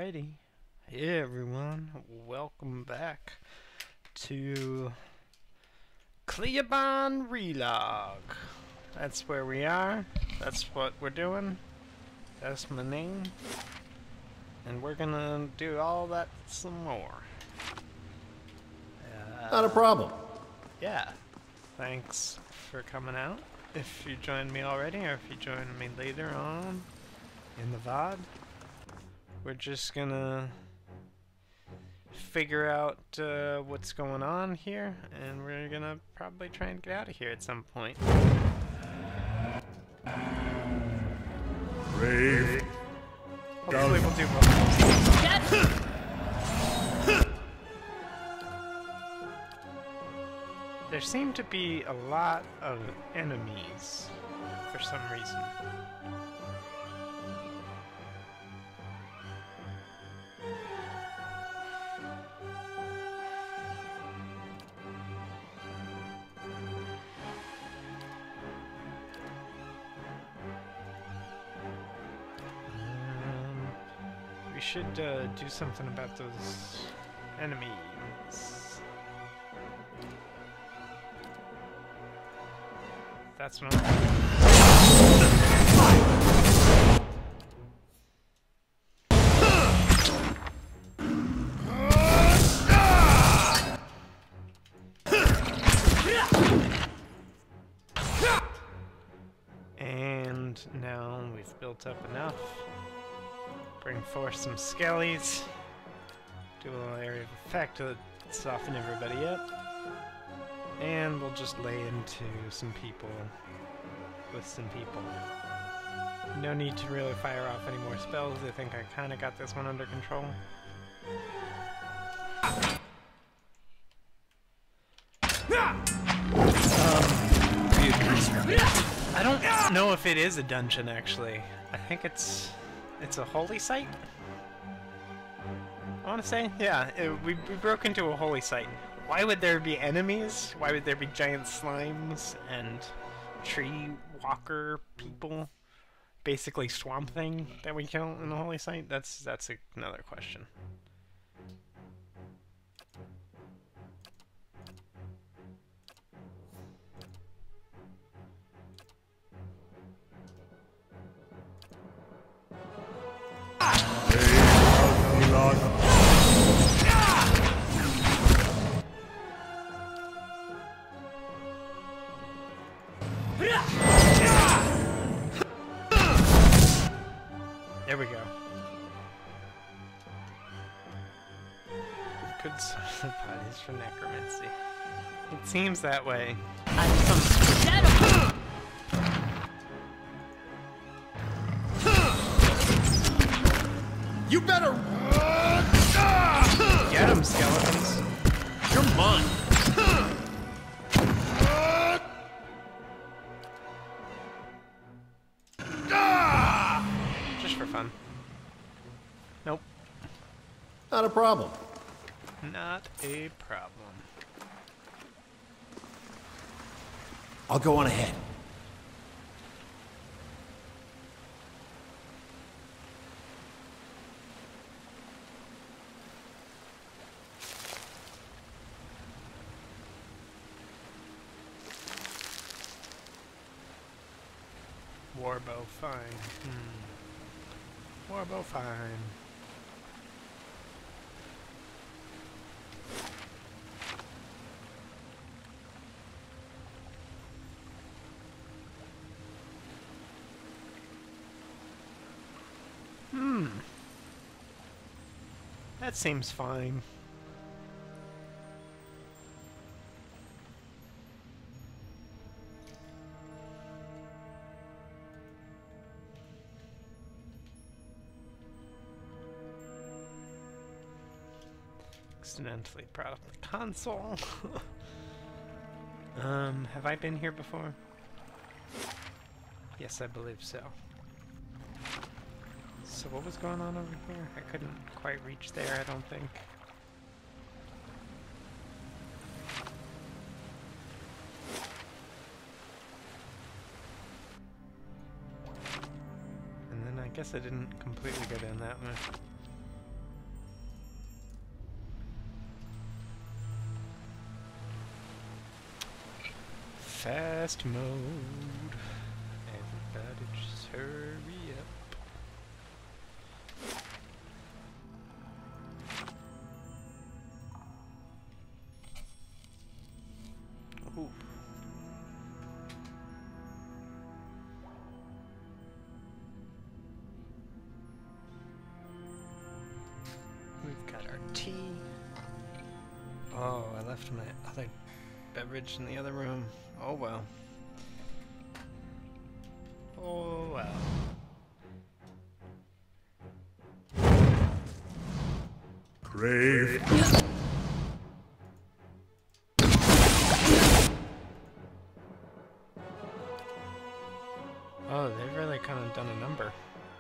Alrighty. Hey everyone, welcome back to Cleobon Relog. That's where we are, that's what we're doing, that's my name, and we're gonna do all that some more. Not a problem. Yeah, thanks for coming out. If you joined me already, or if you join me later on in the VOD, we're just gonna figure out what's going on here, and we're gonna probably try and get out of here at some point. Brave. Hopefully we'll do both. There seem to be a lot of enemies for some reason. We should do something about those enemies. That's what And now we've built up enough. Bring forth some skellies. Do a little area of effect to soften everybody up. And we'll just lay into some people with some people. No need to really fire off any more spells. I think I kind of got this one under control. I don't know if it is a dungeon, actually. I think it's a holy site? I want to say? Yeah, we broke into a holy site. Why would there be enemies? Why would there be giant slimes and tree walker people? Basically Swamp Thing that we kill in the holy site? That's another question. There we go. Good source of bodies for necromancy. It seems that way. You better Get them, skeletons. You're mine. Just for fun. Nope. Not a problem. Not a problem. I'll go on ahead. Warbow fine. Warbow fine. That seems fine. Accidentally brought up the console. Have I been here before? Yes, I believe so. So what was going on over here? I couldn't quite reach there, I don't think. And then I guess I didn't completely go down that way. fast mode. Everybody just hurry up. Ooh. We've got our tea. Oh, I left my other beverage in the other room. Oh well. Oh well. Grave. Oh, they've really kind of done a number.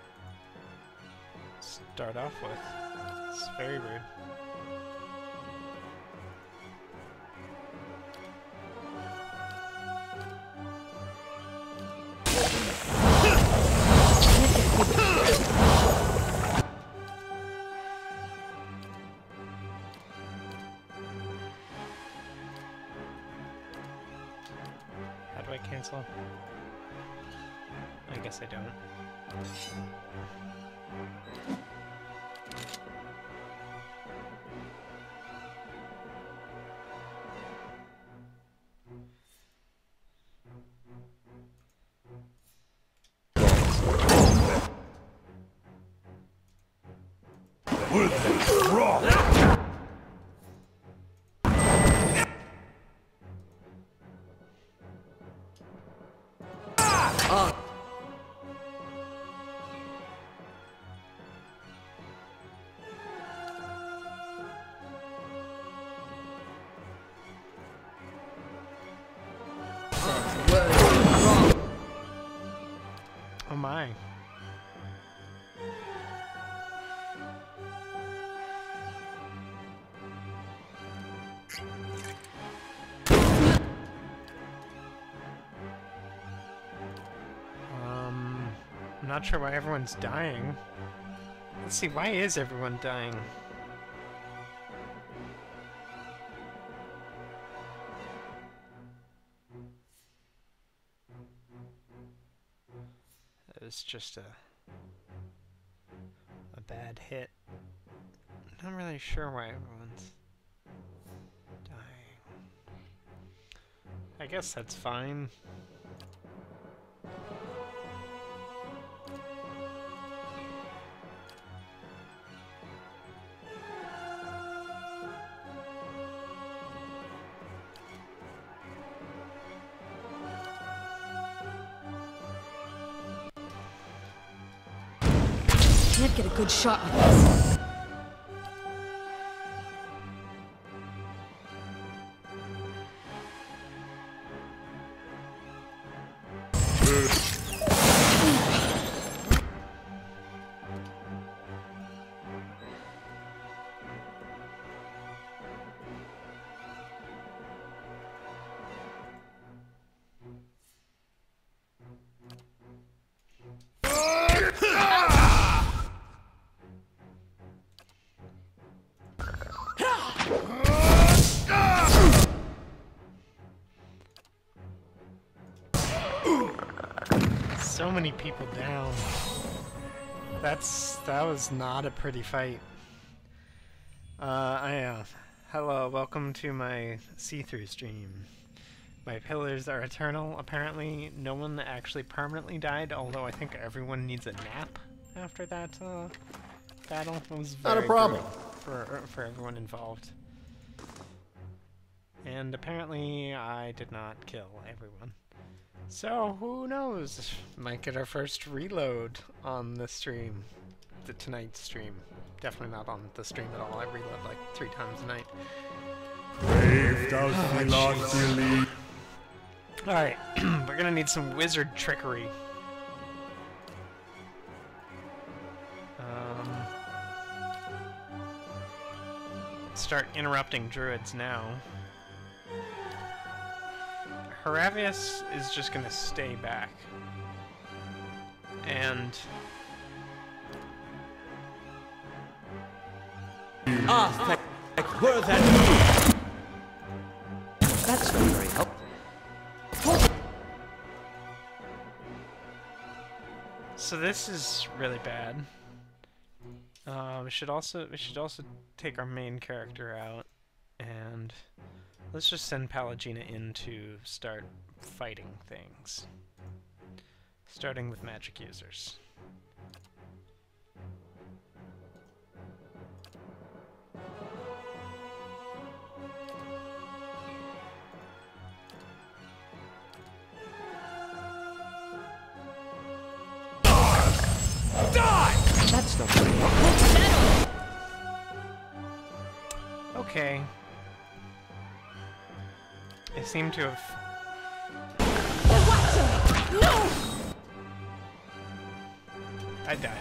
Start off with. It's very rude. How do I cancel? I guess I don't. Oh my. I'm not sure why everyone's dying. Let's see, why is everyone dying? It's just a bad hit. I'm not really sure why everyone's dying. I guess that's fine. Can't get a good shot with this. So many people down. That was not a pretty fight. Hello, welcome to my see-through stream. My pillars are eternal. Apparently, no one actually permanently died, although I think everyone needs a nap after that battle. It was very Not a problem. brutal for everyone involved. And apparently, I did not kill everyone. So, who knows? Might get our first reload on the stream. Tonight's stream. Definitely not on the stream at all. I reload like 3 times a night. Alright, we're gonna need some wizard trickery. Start interrupting druids now. Haravius is just gonna stay back. And... That's very helpful. So this is really bad. We should also take our main character out, and let's just send Pallegina in to start fighting things. Starting with magic users. That's not very helpful. Okay. They seem to have... No! I died.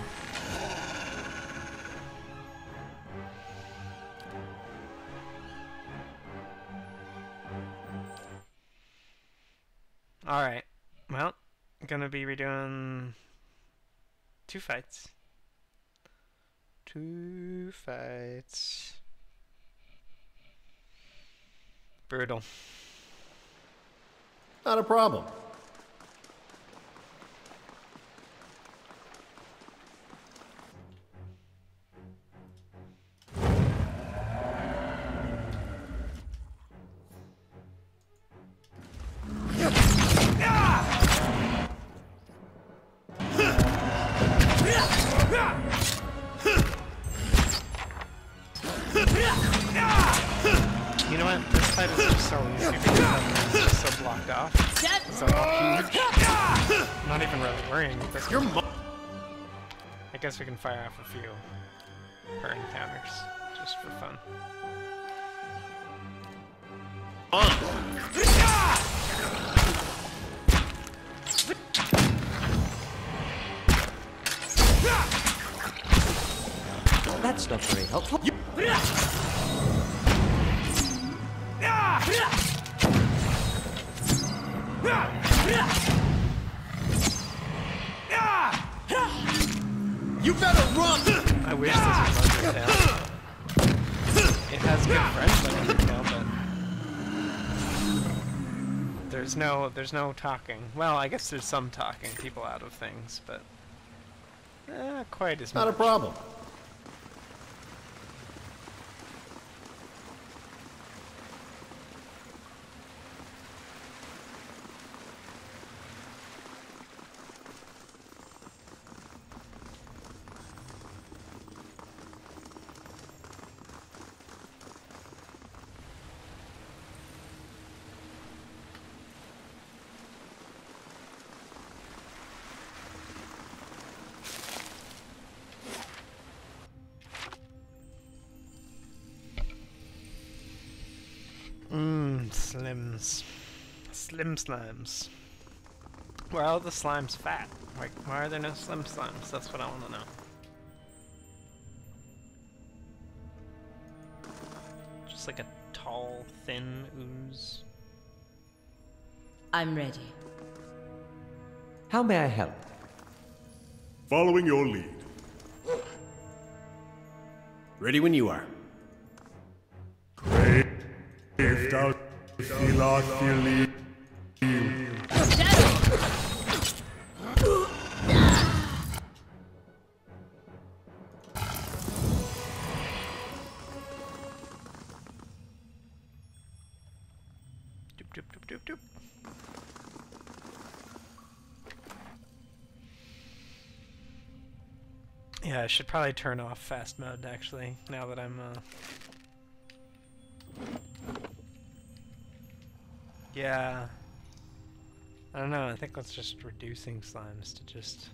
Alright. Well, gonna be redoing 2 fights. 2 fights. Brutal. Not a problem. You know what? This fight is just so easy because I'm just so blocked off. So huge. I'm not even really worrying. But I guess we can fire off a few per encounters, just for fun. That's not very helpful. You better run! I wish this was Undertale. It has good friends like Undertale, but there's no talking. Well, I guess there's some talking people out of things, but quite as much. Not a problem. Slims. Slim slimes. Why are all the slimes fat? Why are there no slim slimes? That's what I want to know. Just like a tall, thin ooze. I'm ready. How may I help? Following your lead. Ready when you are. If thou feel feeling. Doop doop doop doop doop. Yeah, I should probably turn off fast mode actually, now that I'm yeah. I don't know, I think that's just reducing slimes to just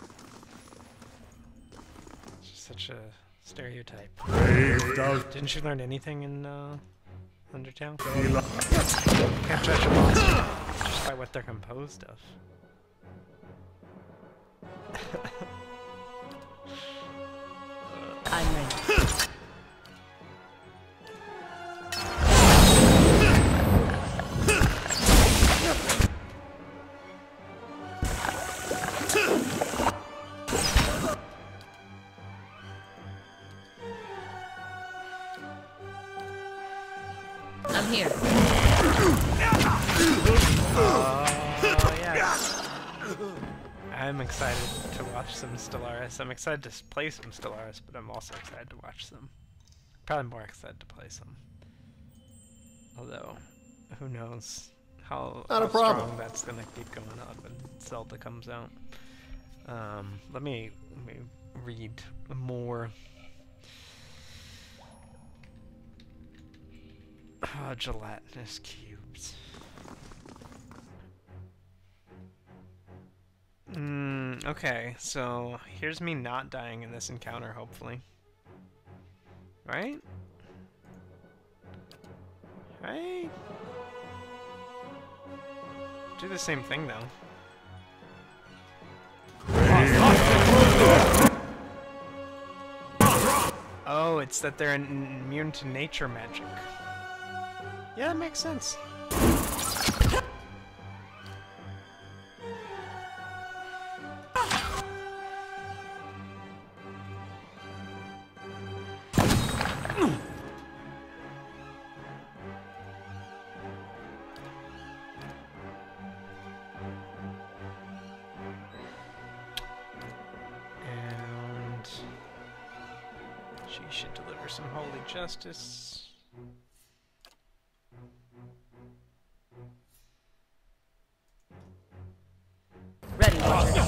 it's just such a stereotype. If thou Didn't you learn anything in Undertale? You can't judge a monster just by what they're composed of. I'm ready. I'm here. Yes. I'm excited to watch some Stellaris. I'm excited to play some Stellaris, but I'm also excited to watch some. Probably more excited to play some. Although, who knows how strong that's gonna keep going on when Zelda comes out. Let me read more. Gelatinous cubes. Okay, so here's me not dying in this encounter, hopefully. Right? Right? Do the same thing, though. Oh, it's that they're immune to nature magic. Yeah, that makes sense. And she should deliver some holy justice. Ready, Roger.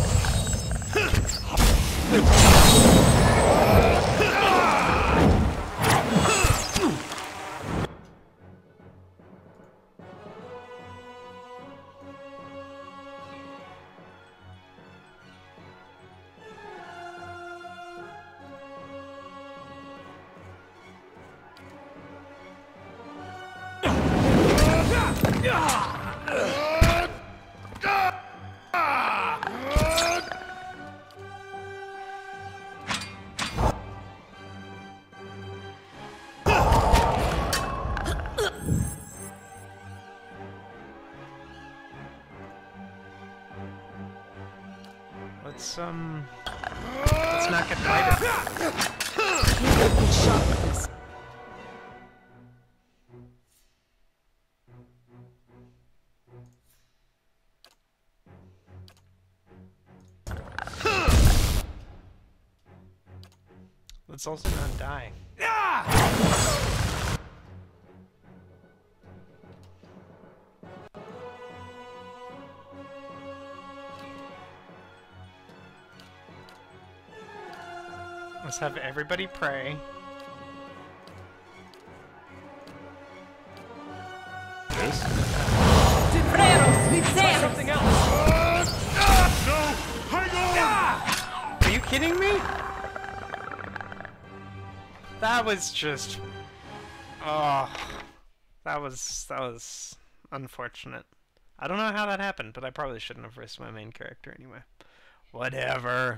Let's not get lighted. Let's also not die. Let's have everybody pray. Yes? Try something else. No! Hang on! Are you kidding me? That was just... Oh, that was unfortunate. I don't know how that happened, but I probably shouldn't have risked my main character anyway. Whatever.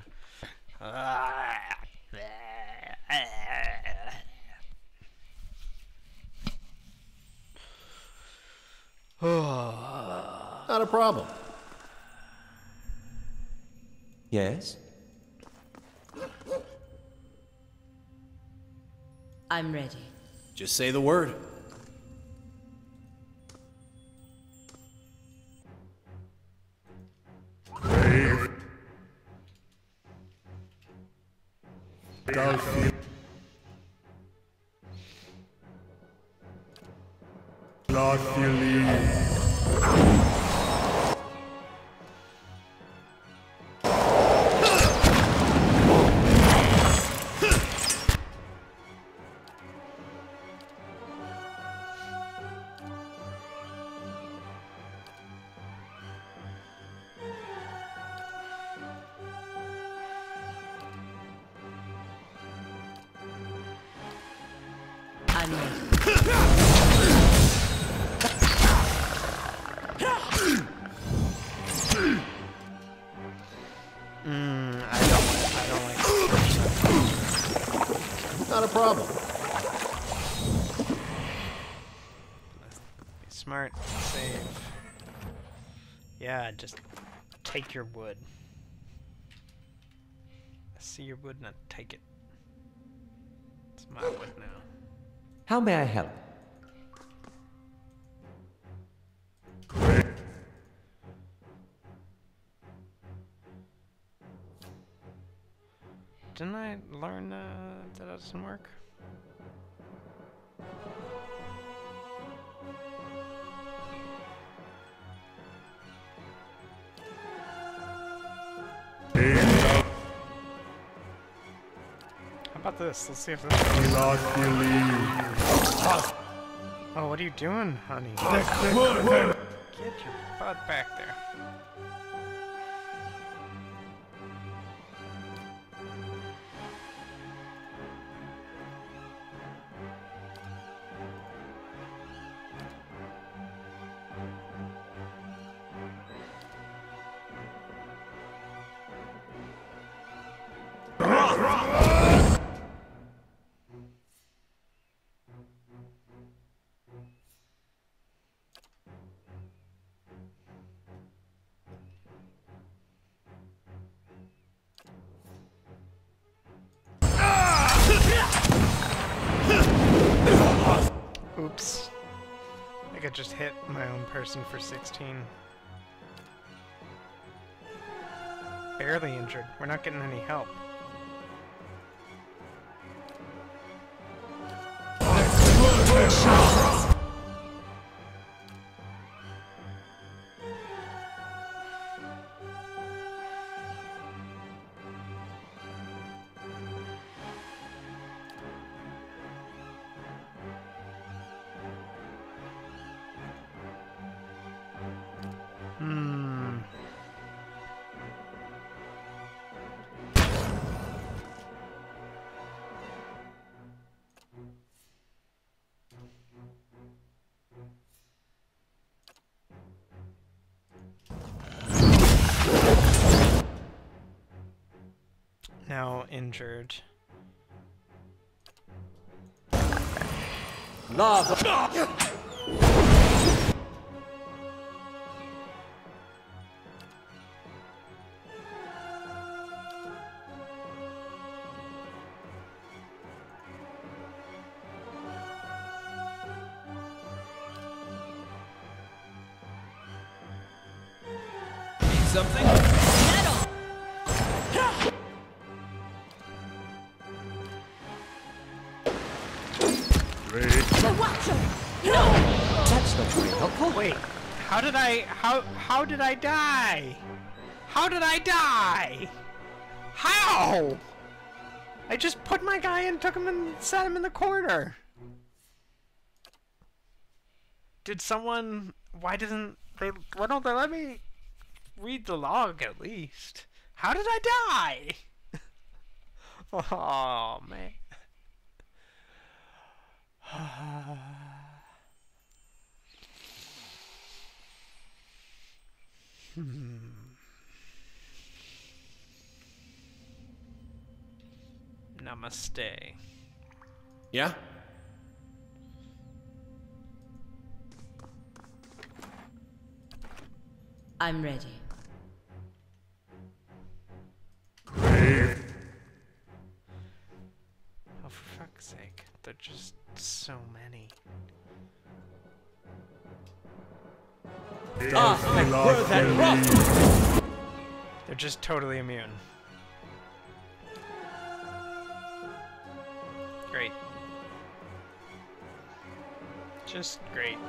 Not a problem. Yes? I'm ready. Just say the word. Brave. Thou feel not believe. I'm ready. I don't like Not a problem. Be smart, save. Yeah, just take your wood. I see your wood, not take it. It's my wood now. How may I help? didn't I learn that doesn't work? How about this? Let's see if this Do works. not believe. Oh, what are you doing, honey? Get your butt back there. Oops. I think I just hit my own person for 16. Barely injured. We're not getting any help. Now injured. Lava! Need something? Metal! Great. The Watcher! No! That's not very helpful. Wait, how did I die? How did I die? How? I just put my guy in, took him and sat him in the corner. Did someone, why don't they let me read the log at least? How did I die? Oh man. Namaste. Yeah? I'm ready. Great. Oh, for fuck's sake. They're just so many. Do not were that believe. They're just totally immune. Great. Just great.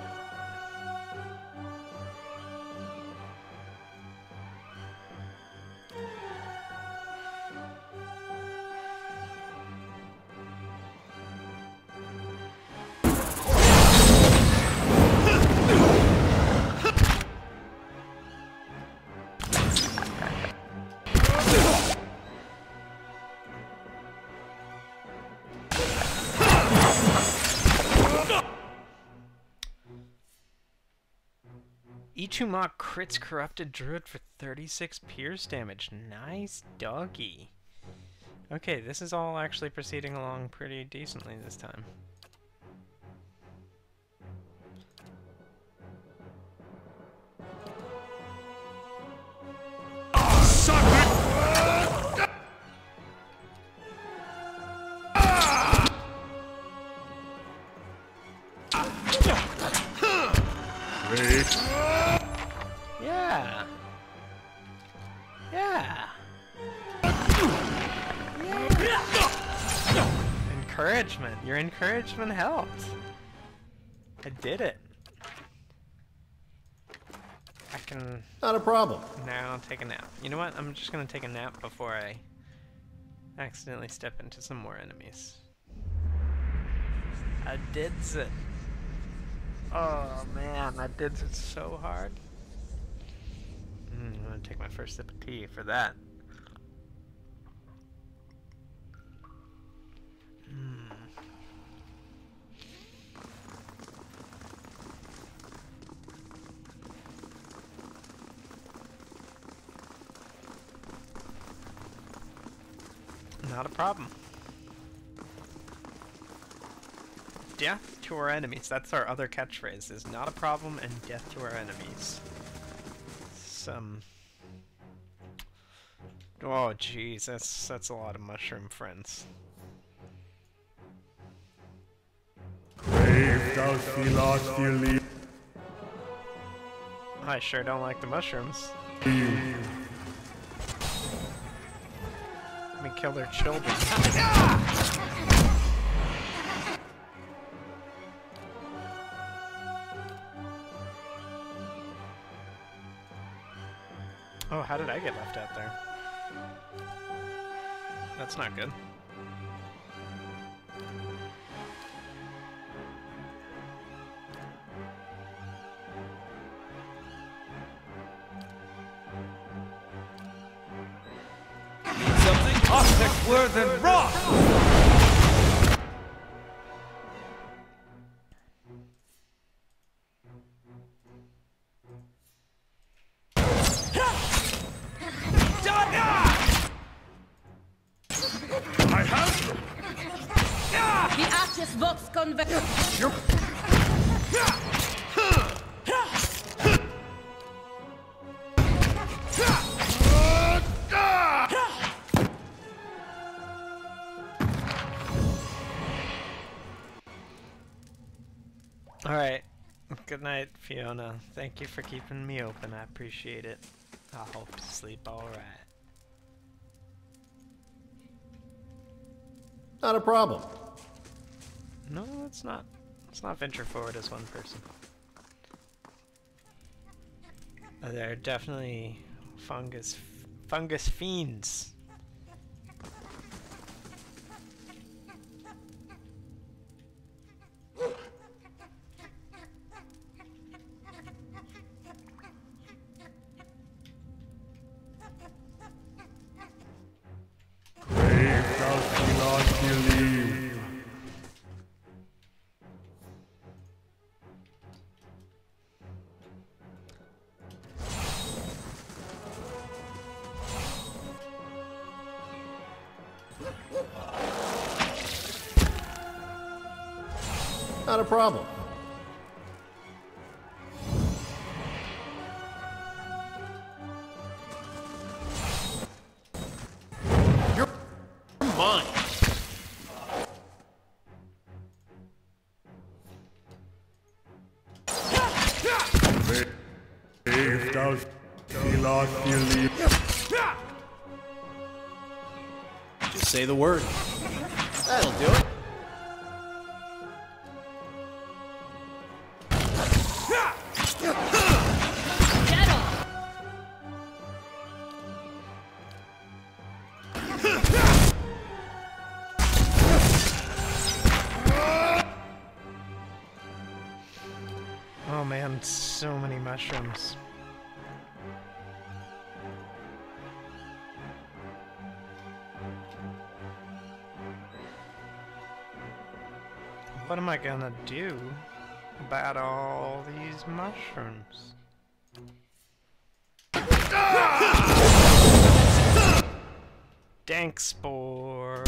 Ichumok crits Corrupted Druid for 36 pierce damage. Nice doggy. Okay, this is all actually proceeding along pretty decently this time. Great. Yeah. Yeah. encouragement. Your encouragement helped. I did it. I can Not a problem. now take a nap. You know what? I'm just gonna take a nap before I accidentally step into some more enemies. I did it. Oh man, I did it so hard. I'm gonna take my first sip of tea for that. Not a problem. Death to our enemies. That's our other catchphrase, is not a problem and death to our enemies. Some... Oh jeez, that's a lot of mushroom friends. Crave thou celestially. I sure don't like the mushrooms. Let me kill their children. Oh, how did I get left out there? That's not good. Something object than rock! I have The Arches Vox Convex. Alright. Good night, Fiona. Thank you for keeping me open. I appreciate it. I hope you sleep alright. Not a problem. No, it's not. Let's not venture forward as one person. They're definitely fungus fiends. crave thou celestially. Not a problem. You're mine. Crave thou celestially. Just say the word. That'll do it. Oh man, so many mushrooms. What am I gonna do about all these mushrooms? Dank spore.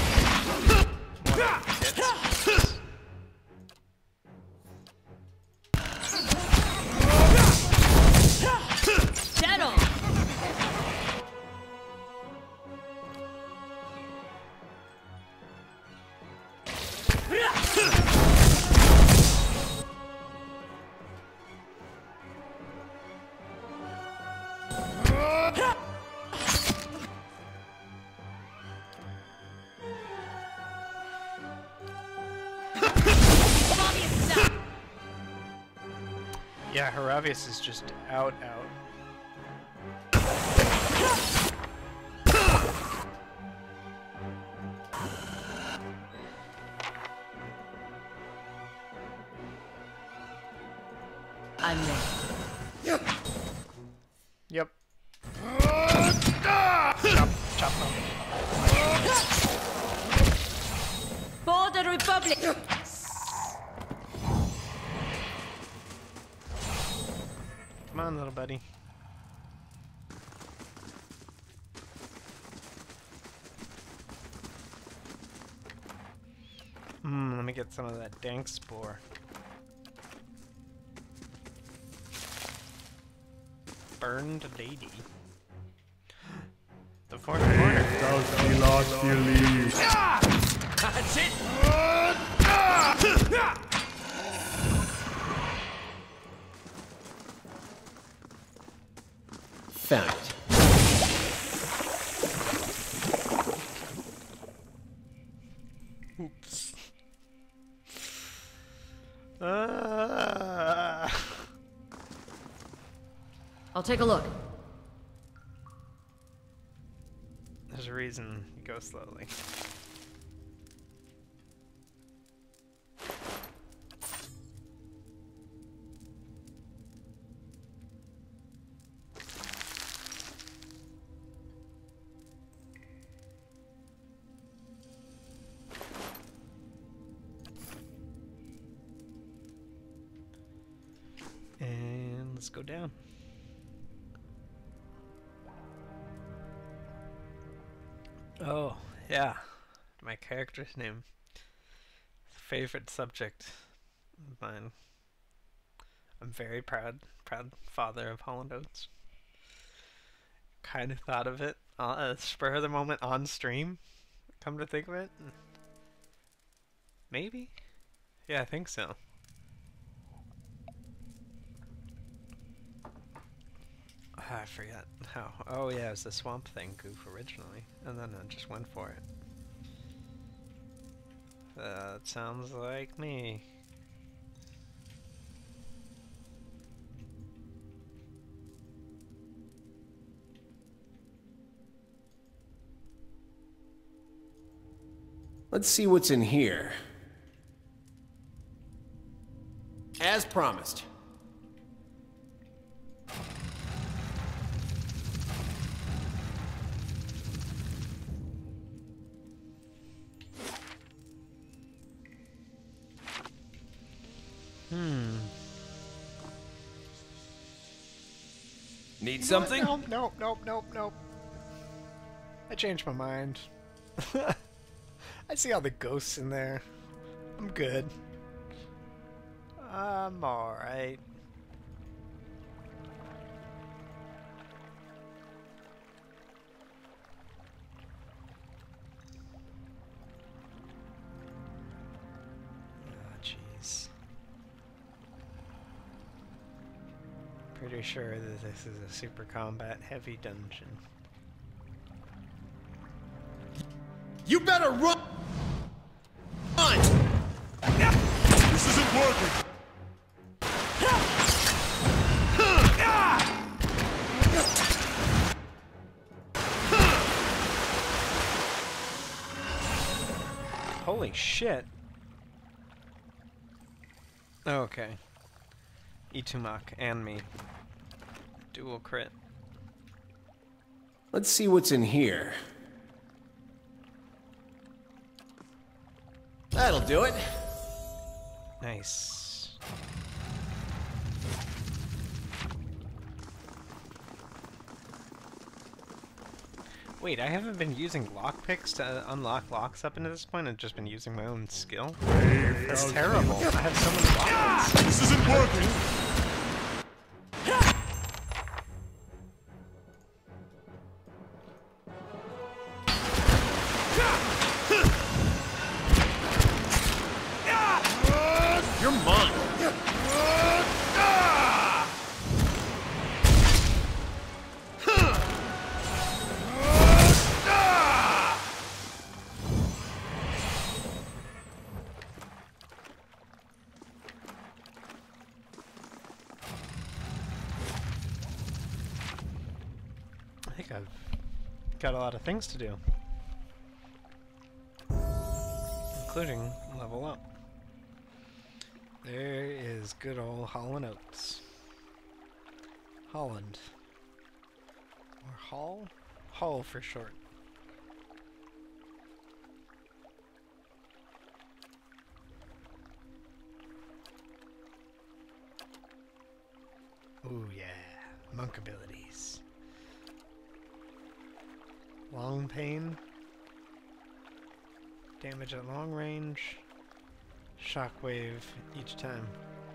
Shadow. Yeah, Haravius is just out. I'm ready. Yep. Chop them. For the Republic! Come on, little buddy. Let me get some of that dank spore. Burned lady. The fourth corner. Thou shalt not believe. That's it! Found it. Oops. I'll take a look. There's a reason you go slowly. And let's go down. Oh, yeah. My character's name. Favorite subject of mine. I'm very proud father of Holland Oats. Kind of thought of it spur of the moment on stream. Come to think of it. Maybe? Yeah, I think so. I forgot how. Oh yeah, it was the Swamp Thing goof originally, and then I just went for it. That sounds like me. Let's see what's in here. As promised. Need something? Nope. I changed my mind. I see all the ghosts in there. I'm good. I'm alright. Oh, jeez. Pretty sure that this is a super combat heavy dungeon. You better run! This isn't working. Holy shit. Okay. Itumak and me. Dual crit. Let's see what's in here. That'll do it. Nice. Wait, I haven't been using lockpicks to unlock locks up into this point. I've just been using my own skill. That's terrible. I have so many lockpicks. This isn't working. You're mine. I've got a lot of things to do. Including level up. There is good old Holland Oats. Holland. Or Hull? Hull for short. Ooh yeah, monk abilities. Long pain. Damage at long range. Shockwave each time.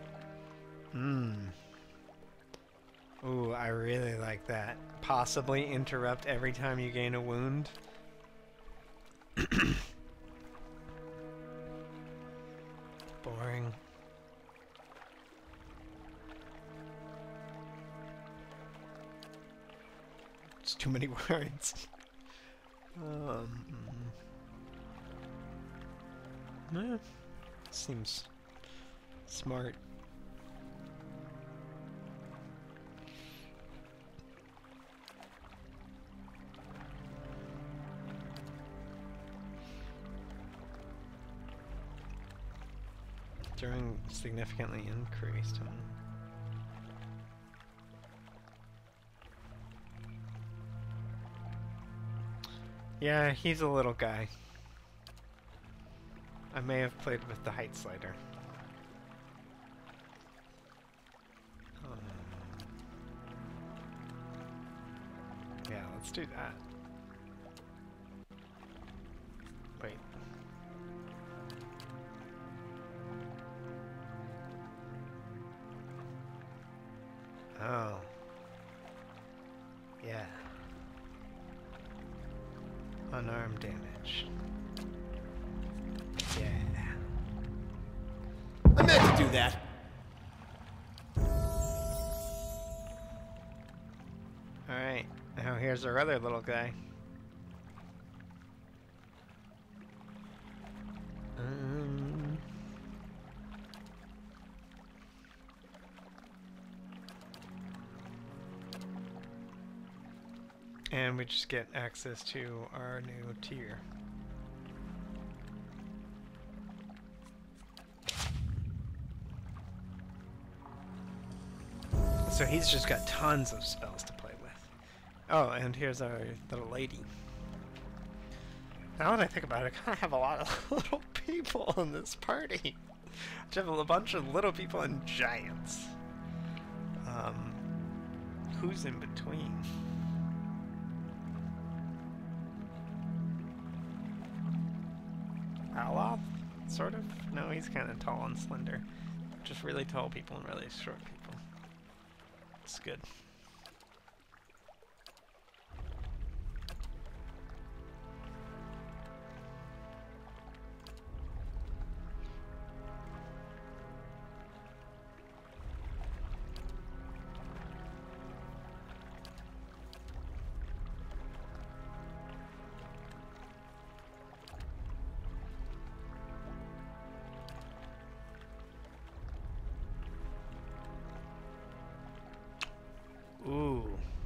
Ooh, I really like that. Possibly interrupt every time you gain a wound. Boring. It's too many words. Seems smart. During significantly increased. Yeah, he's a little guy. I may have played with the height slider. Yeah, let's do that. Wait. Oh. Yeah. Unarmed damage. Yeah. I meant to do that. Alright, now here's our other little guy. And we just get access to our new tier. So he's just got tons of spells to play with. Oh, and here's our little lady. Now that I think about it, I kind of have a lot of little people in this party. I have a bunch of little people and giants. Who's in between? Aloth? Sort of? No, he's kind of tall and slender. Just really tall people and really short people. It's good. Ooh.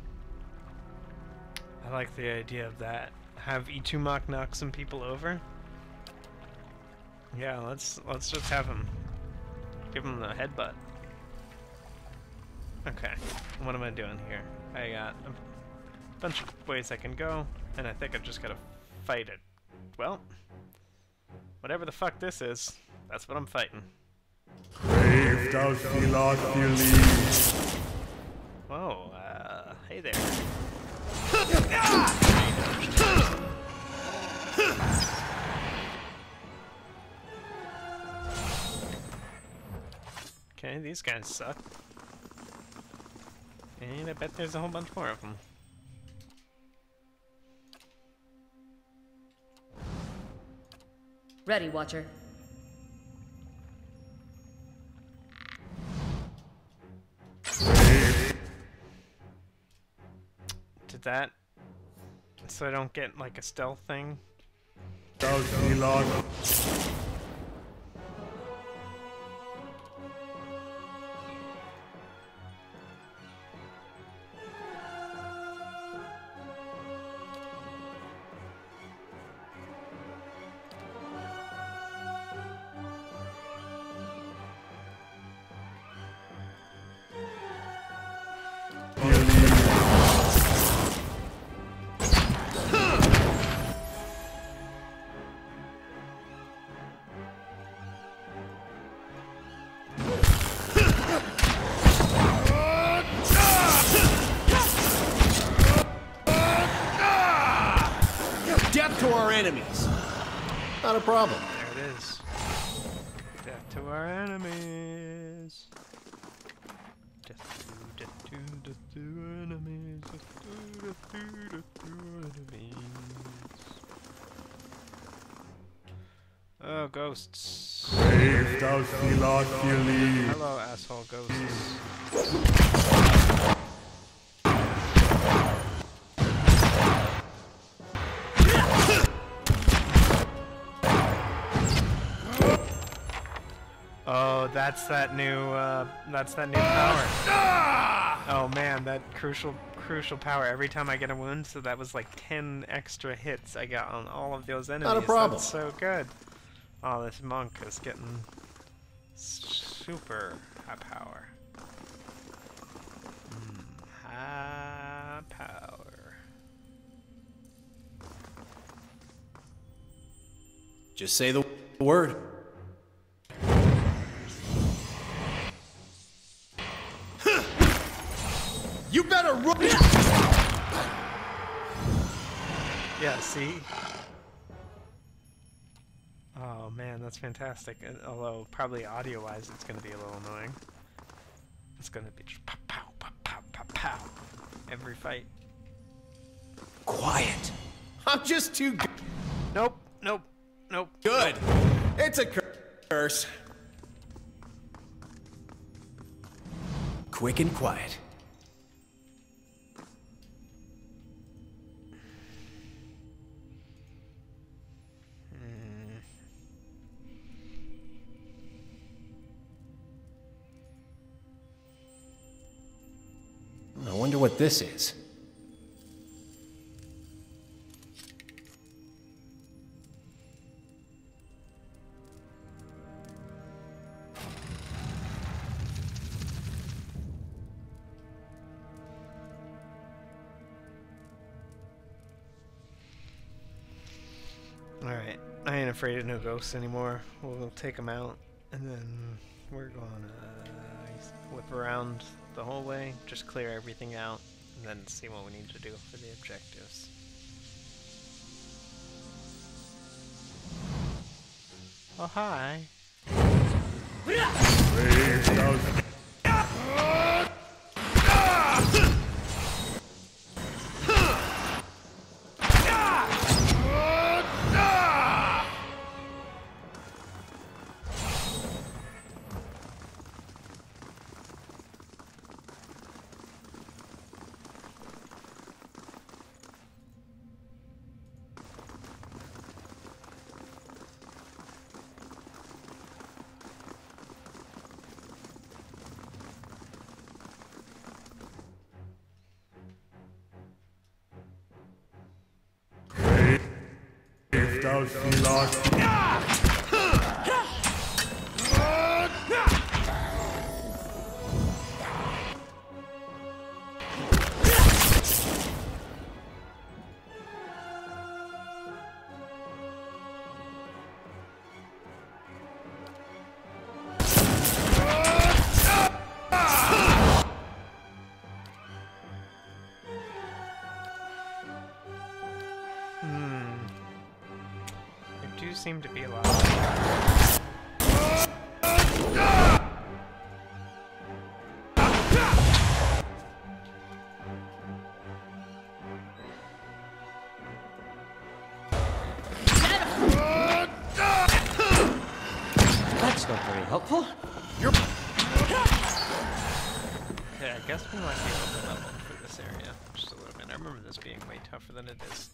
I like the idea of that. Have Itumok knock some people over? Yeah, let's just have him. Give him the headbutt. Okay, what am I doing here? I got a bunch of ways I can go, and I think I just gotta fight it. Well, whatever the fuck this is, that's what I'm fighting. Brave does the Lord believe. Whoa, hey there. Okay, these guys suck. And I bet there's a whole bunch more of them. Ready, Watcher. Did that so I don't get like a stealth thing? Does the Lord. Not a problem. There it is. Death to our enemies. Death to our enemies. Death to our enemies. Oh, ghosts. Brave thou Philophili. Hello, asshole ghosts. Oh, that's that new power. Oh man, that crucial power. Every time I get a wound, so that was like 10 extra hits I got on all of those enemies. Not a problem. That's so good. Oh, this monk is getting super high power. High power. Just say the word. You better run! Yeah, see? Oh man, that's fantastic. Although, probably audio-wise, it's going to be a little annoying. It's going to be just pow, pow, pow, pow, pow, pow. Every fight. Quiet. I'm just too Nope, nope, nope. good. It's a curse. Quick and quiet. I wonder what this is. Alright, I ain't afraid of no ghosts anymore. We'll take them out, and then we're gonna whip around the whole way, just clear everything out, and then see what we need to do for the objectives. Oh, hi. Brave thou Philophili. Seem to be a lot of That's not very helpful. Okay, I guess we might be over leveled for this area just a little bit. I remember this being way tougher than it is.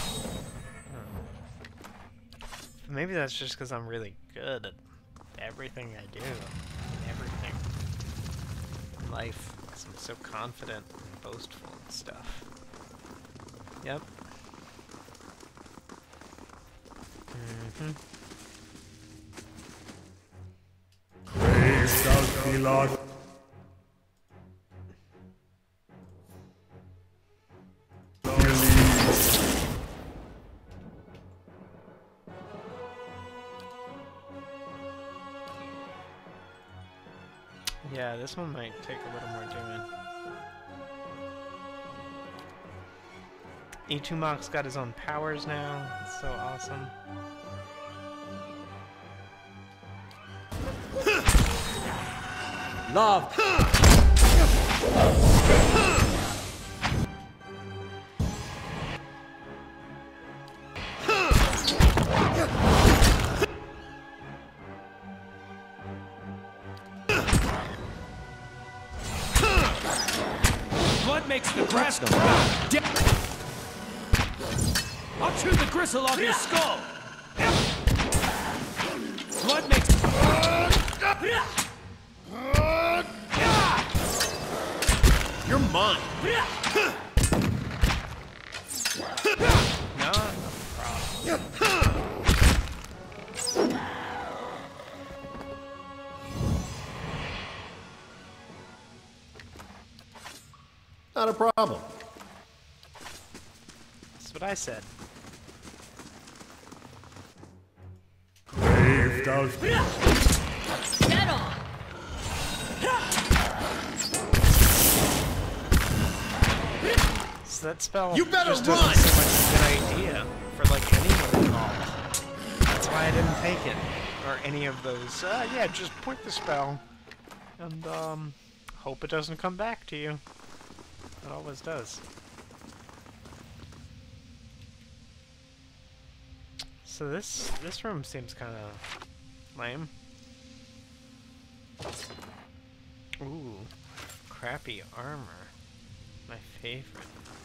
Maybe that's just because I'm really good at everything I do. Everything. In life. Because I'm so confident and boastful and stuff. Yep. Brave thou Philophili. Yeah, this one might take a little more doing. E2 Mock's got his own powers now. It's so awesome. Love. Blood makes the grass grow. I'll chew the gristle off your skull. Blood makes. You're mine. No problem. Not a problem. That's what I said. Brave thou Get on! So that spell You better just run! doesn't seem like a good idea for like anyone involved. That's why I didn't take it. Or any of those. Yeah, just point the spell. And hope it doesn't come back to you. It always does. So this room seems kind of lame. Ooh, crappy armor. My favorite.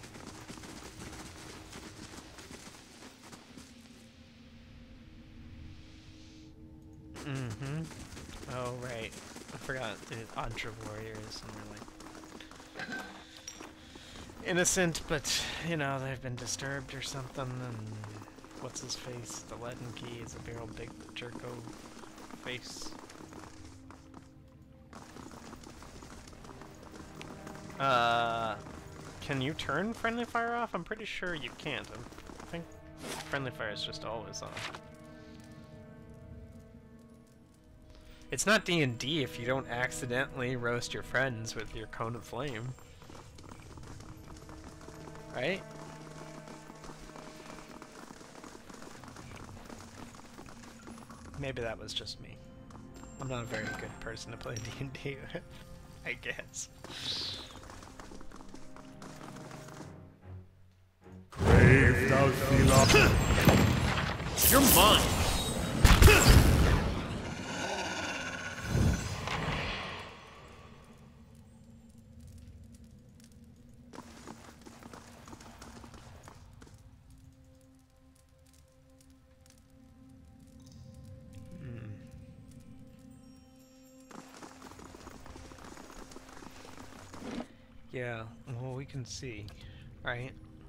Mm-hmm. Oh, right. I forgot the Adra warriors, and they're like innocent, but, you know, they've been disturbed or something, and what's his face? The Leaden Key is a big old big jerko face. Can you turn friendly fire off? I'm pretty sure you can't. I think friendly fire is just always on. It's not D&D if you don't accidentally roast your friends with your cone of flame. Right? Maybe that was just me. I'm not a very good person to play D&D with, I guess. brave thou Philoth. You're mine. Yeah, well, we can see, right?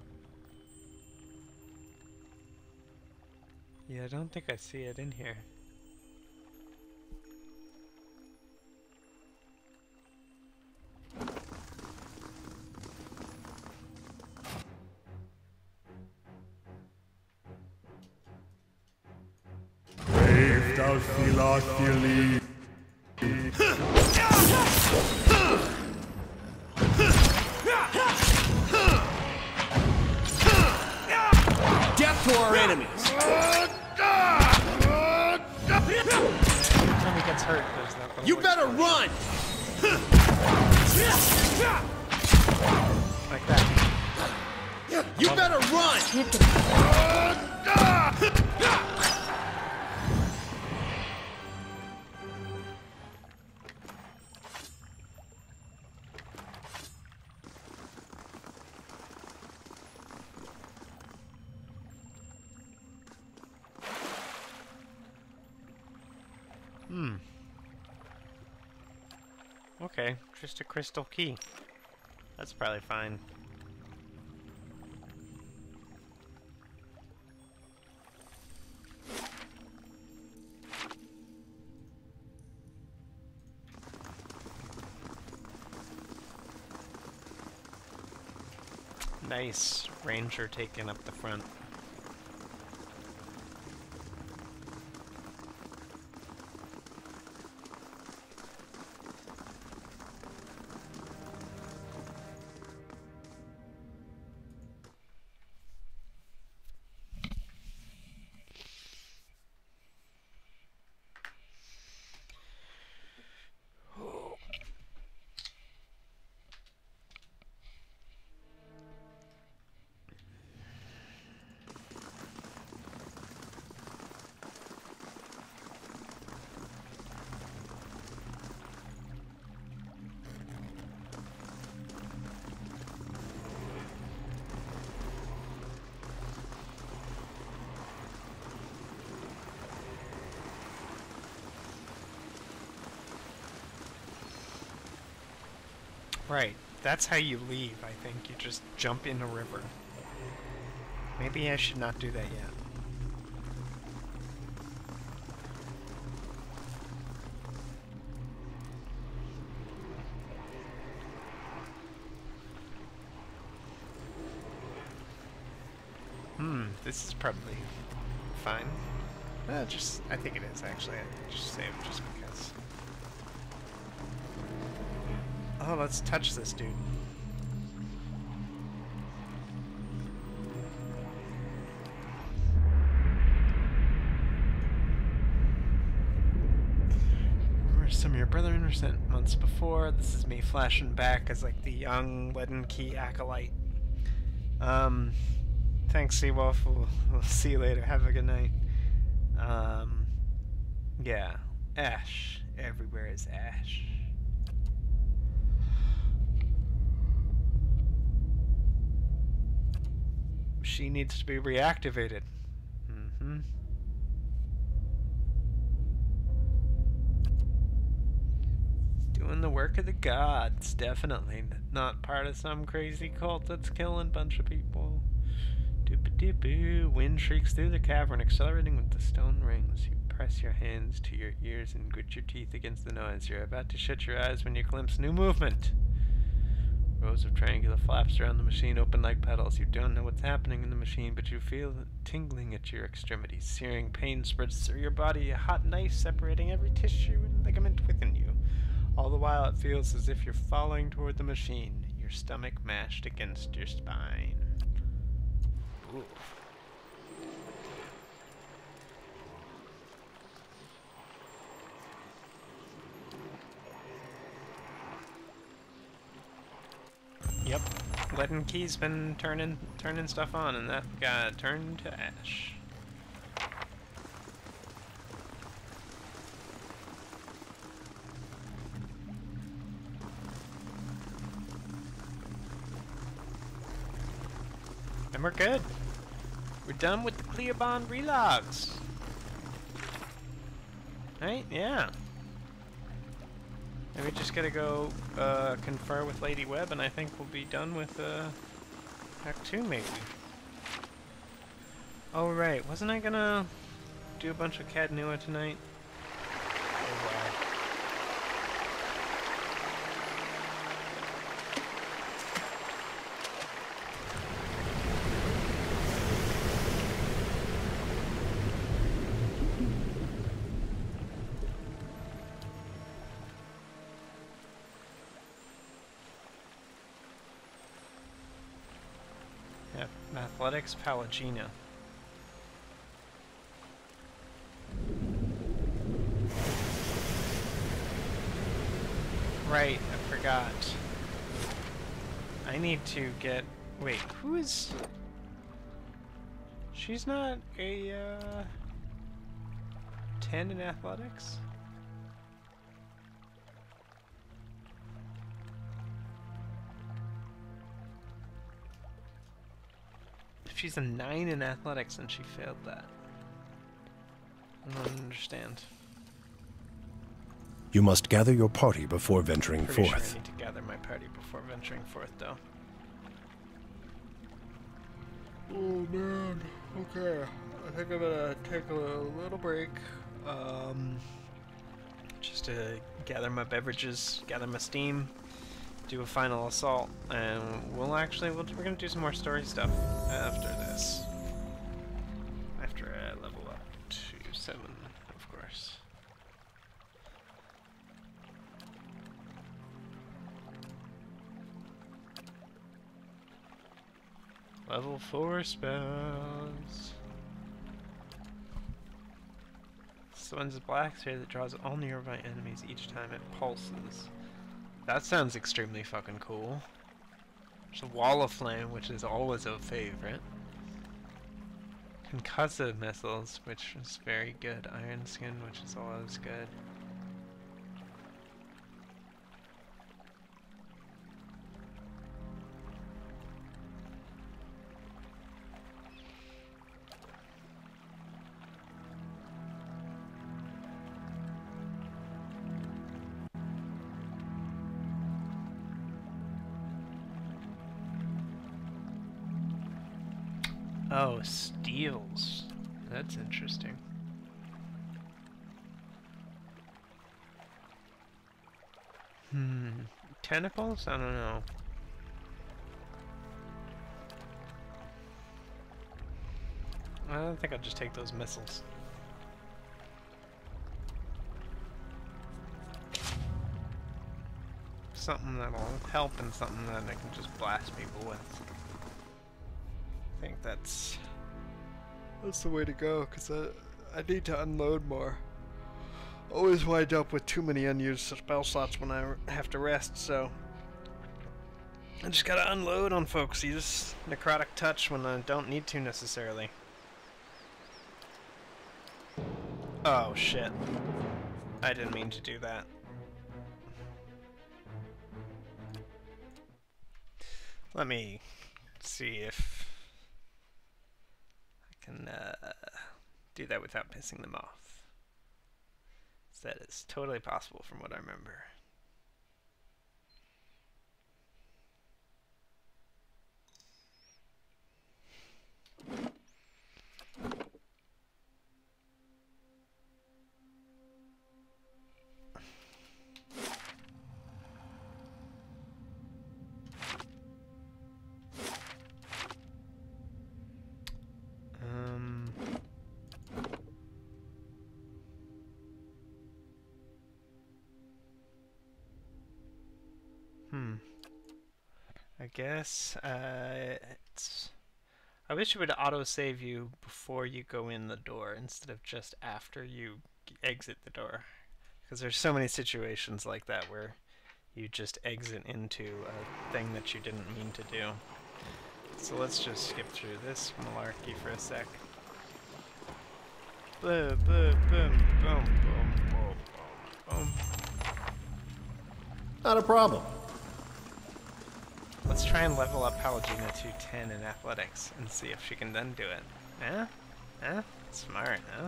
Yeah, I don't think I see it in here. Brave thou Philoth Philly. Death to our enemies. Every time he gets hurt, there's that little You like, better run. like that. You better run. Hit the... Okay, just a crystal key. That's probably fine. Nice. Ranger taking up the front. Right. That's how you leave, I think. You just jump in a river. Maybe I should not do that yet. This is probably fine. I think it is actually. I just save it just because. Oh, let's touch this dude. Remember some of your brethren were sent months before. This is me flashing back as like the young Leaden Key acolyte. Thanks, Seawolf. We'll see you later. Have a good night. Yeah. Ash. Everywhere is ash. She needs to be reactivated. Doing the work of the gods, definitely. Not part of some crazy cult that's killing a bunch of people. Doop-a-doop-oo. Wind shrieks through the cavern, accelerating with the stone rings. You press your hands to your ears and grit your teeth against the noise. You're about to shut your eyes when you glimpse new movement. Rows of triangular flaps around the machine open like petals. You don't know what's happening in the machine, but you feel it tingling at your extremities. Searing pain spreads through your body, a hot knife separating every tissue and ligament within you. All the while it feels as if you're falling toward the machine, your stomach mashed against your spine. Oof. Yep, Leaden Key's been turning stuff on, and that got turned to ash. And we're good. We're done with the Clearbond relogs. Right? Yeah. And we just gotta go confer with Lady Webb, and I think we'll be done with Act 2, maybe. Oh right, wasn't I gonna do a bunch of Cadnua tonight? Oh wow. Athletics Pallegina. Right, I forgot. I need to get... Wait, who is... She's not a, 10 in athletics? She's a 9 in athletics and she failed that. I don't understand. You must gather your party before venturing Pretty forth. sure I need to gather my party before venturing forth, though. Oh man. Okay. I think I'm gonna take a little break. Just to gather my beverages, gather my steam, do a final assault, and we're gonna do some more story stuff after this. After I level up to 7, of course. Level 4 spells. Summons a black sphere that draws all nearby enemies each time it pulses. That sounds extremely fucking cool. There's a Wall of Flame, which is always a favorite. Concussive missiles, which is very good. Iron Skin, which is always good. Oh, steels. That's interesting. Tentacles? I don't know. I don't think I'll just take those missiles. Something that'll help and something that I can just blast people with. I think that's the way to go, because I need to unload more. Always wind up with too many unused spell slots when I have to rest, so I just gotta unload on folks. Use Necrotic Touch when I don't need to necessarily. Oh shit. I didn't mean to do that. Let me see if I can do that without pissing them off. That is totally possible from what I remember. I guess it's. I wish it would auto-save you before you go in the door instead of just after you exit the door. Because there's so many situations like that where you just exit into a thing that you didn't mean to do. So let's just skip through this malarkey for a sec. Boom, boom, boom, boom, boom, boom, boom. Not a problem. Let's try and level up Pallegina to 10 in athletics and see if she can then do it. Huh? Huh? Smart, huh?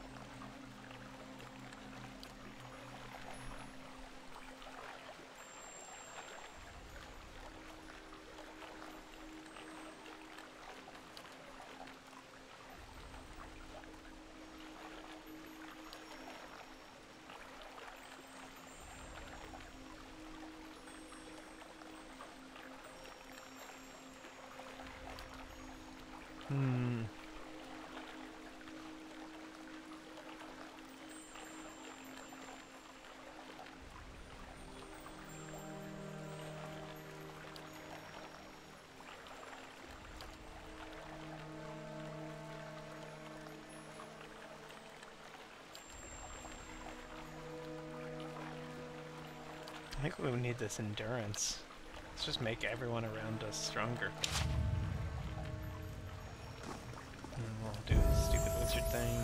I think we would need this endurance. Let's just make everyone around us stronger. And we'll do the stupid wizard thing.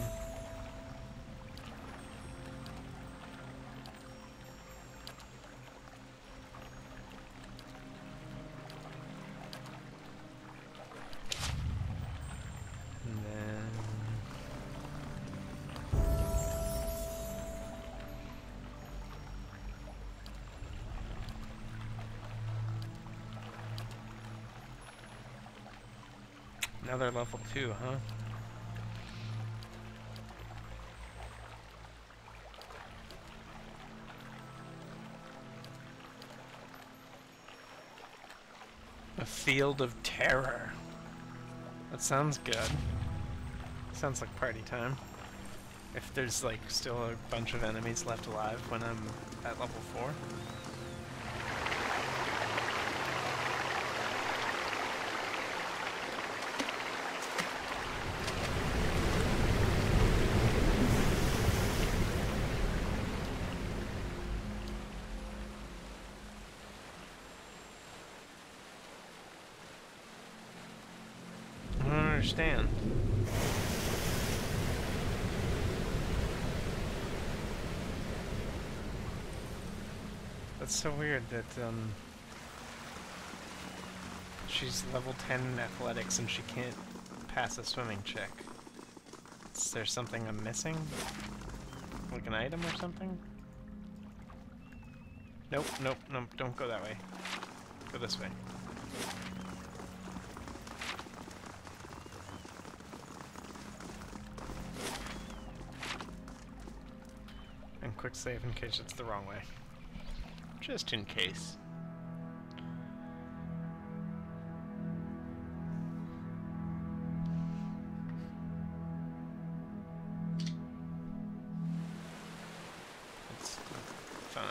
And then... Another level 2, huh? A Field of Terror. That sounds good. Sounds like party time. If there's like still a bunch of enemies left alive when I'm at level 4. Understand. That's so weird that she's level 10 in athletics and she can't pass a swimming check. Is there something I'm missing? Like an item or something? Nope, nope, nope, don't go that way. Go this way. And quick save in case it's the wrong way. Just in case. It's fine.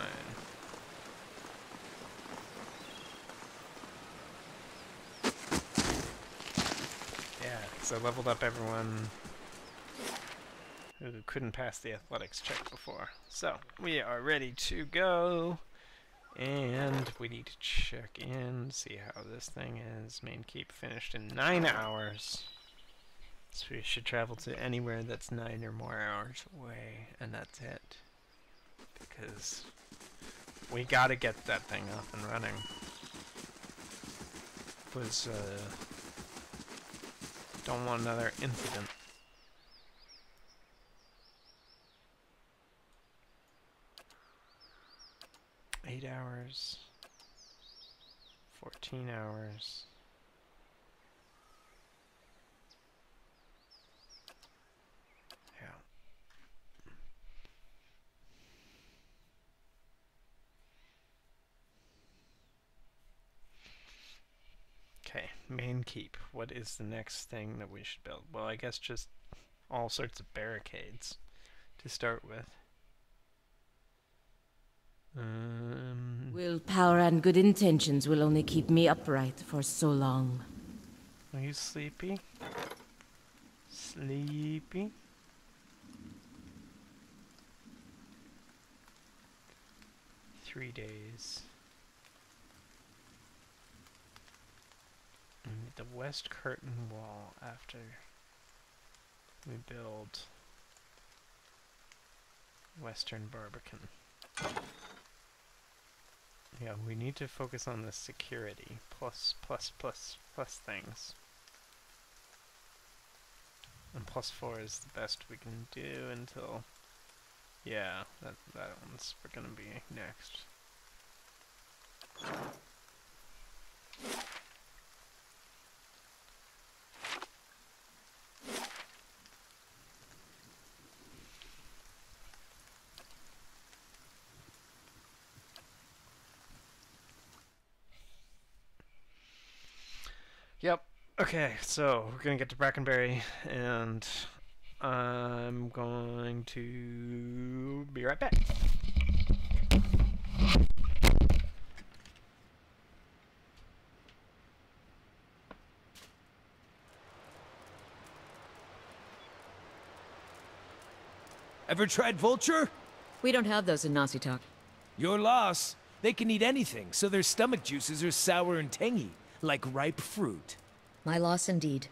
Yeah, so I leveled up everyone who couldn't pass the athletics check before. So, we are ready to go. And we need to check in, see how this thing is. Main keep finished in 9 hours. So we should travel to anywhere that's 9 or more hours away, and that's it. Because we gotta get that thing up and running. Don't want another incident. 8 hours, 14 hours. Yeah. Okay, main keep. What is the next thing that we should build? Well, I guess just all sorts of barricades to start with. Willpower and good intentions will only keep me upright for so long. Are you sleepy? Sleepy? Three days. The west curtain wall after we build Western Barbican. Yeah, we need to focus on the security plus things. And +4 is the best we can do until, yeah, that one's gonna be next. Yep. Okay, so we're gonna get to Brackenberry, and I'm going to be right back. Ever tried Vulture? We don't have those in Nazi talk. Your loss. They can eat anything, so their stomach juices are sour and tangy, like ripe fruit. My loss indeed.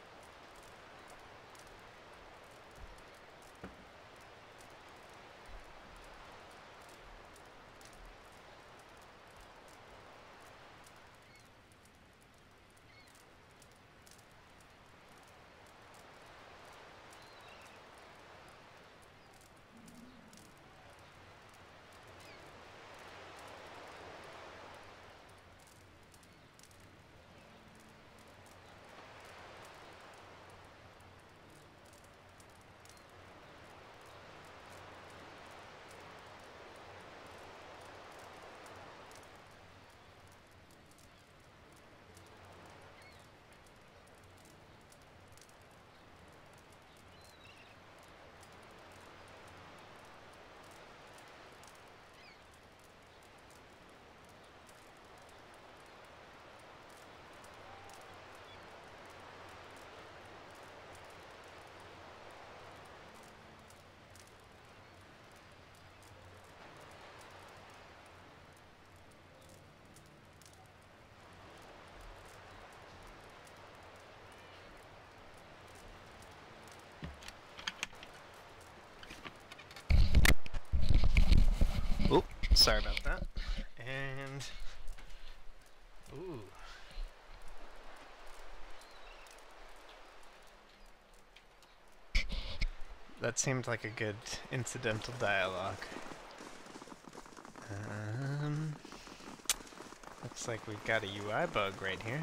Oh, sorry about that. And ooh. That seemed like a good incidental dialogue. Looks like we've got a UI bug right here.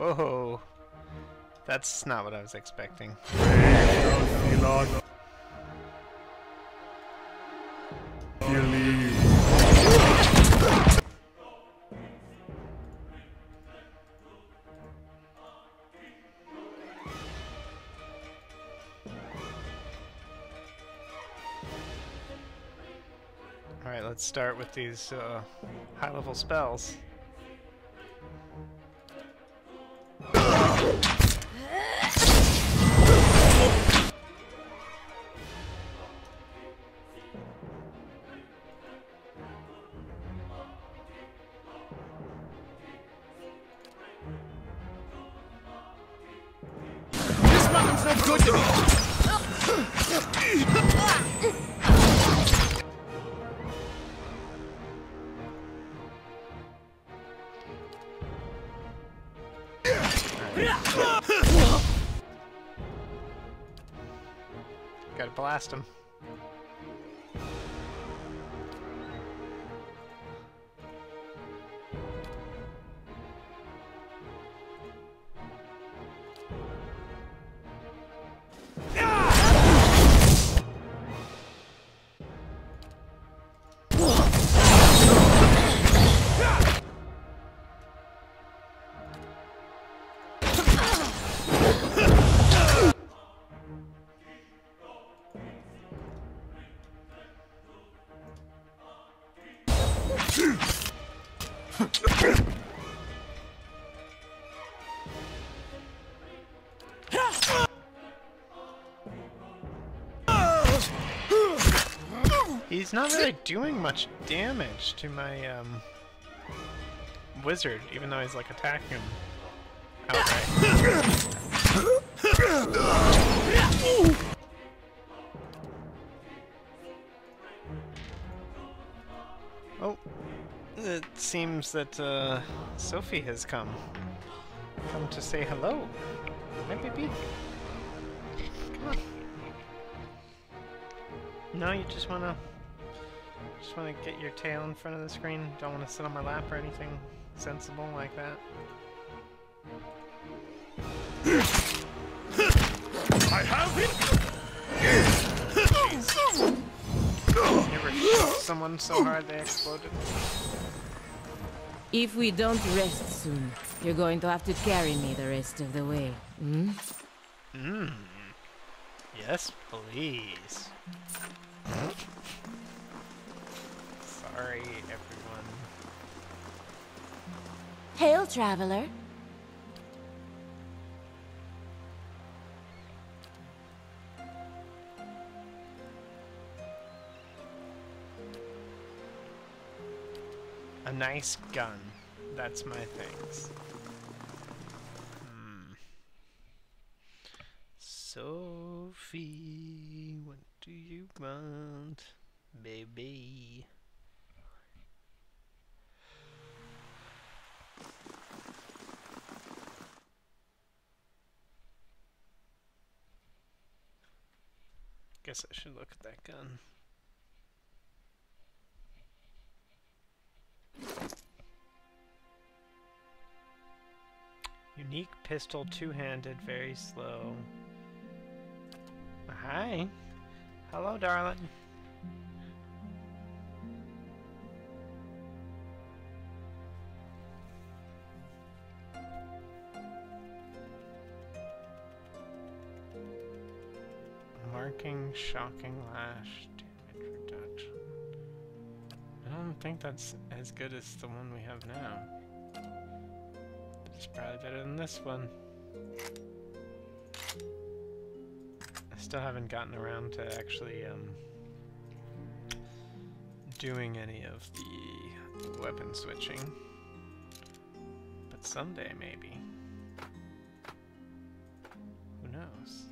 Whoa. That's not what I was expecting. Alright, let's start with these high-level spells. This weapon's no good to me! Gotta blast him. He's not really doing much damage to my wizard, even though he's like attacking him outright. Oh, it seems that Sophie has come to say hello. Hi, baby. Come on. No, you just wanna get your tail in front of the screen. Don't want to sit on my lap or anything sensible like that. I have it! You ever shot someone so hard they exploded? If we don't rest soon, you're going to have to carry me the rest of the way. Hmm? Yes, please. Sorry, everyone. Hail, traveler. A nice gun. That's my things. Sophie, what do you want, baby? Guess I should look at that gun. Unique pistol, two-handed, very slow. Hi. Hello, darling. Marking, shocking lash, damage reduction. I don't think that's as good as the one we have now. It's probably better than this one. I still haven't gotten around to actually doing any of the weapon switching. But someday, maybe. Who knows?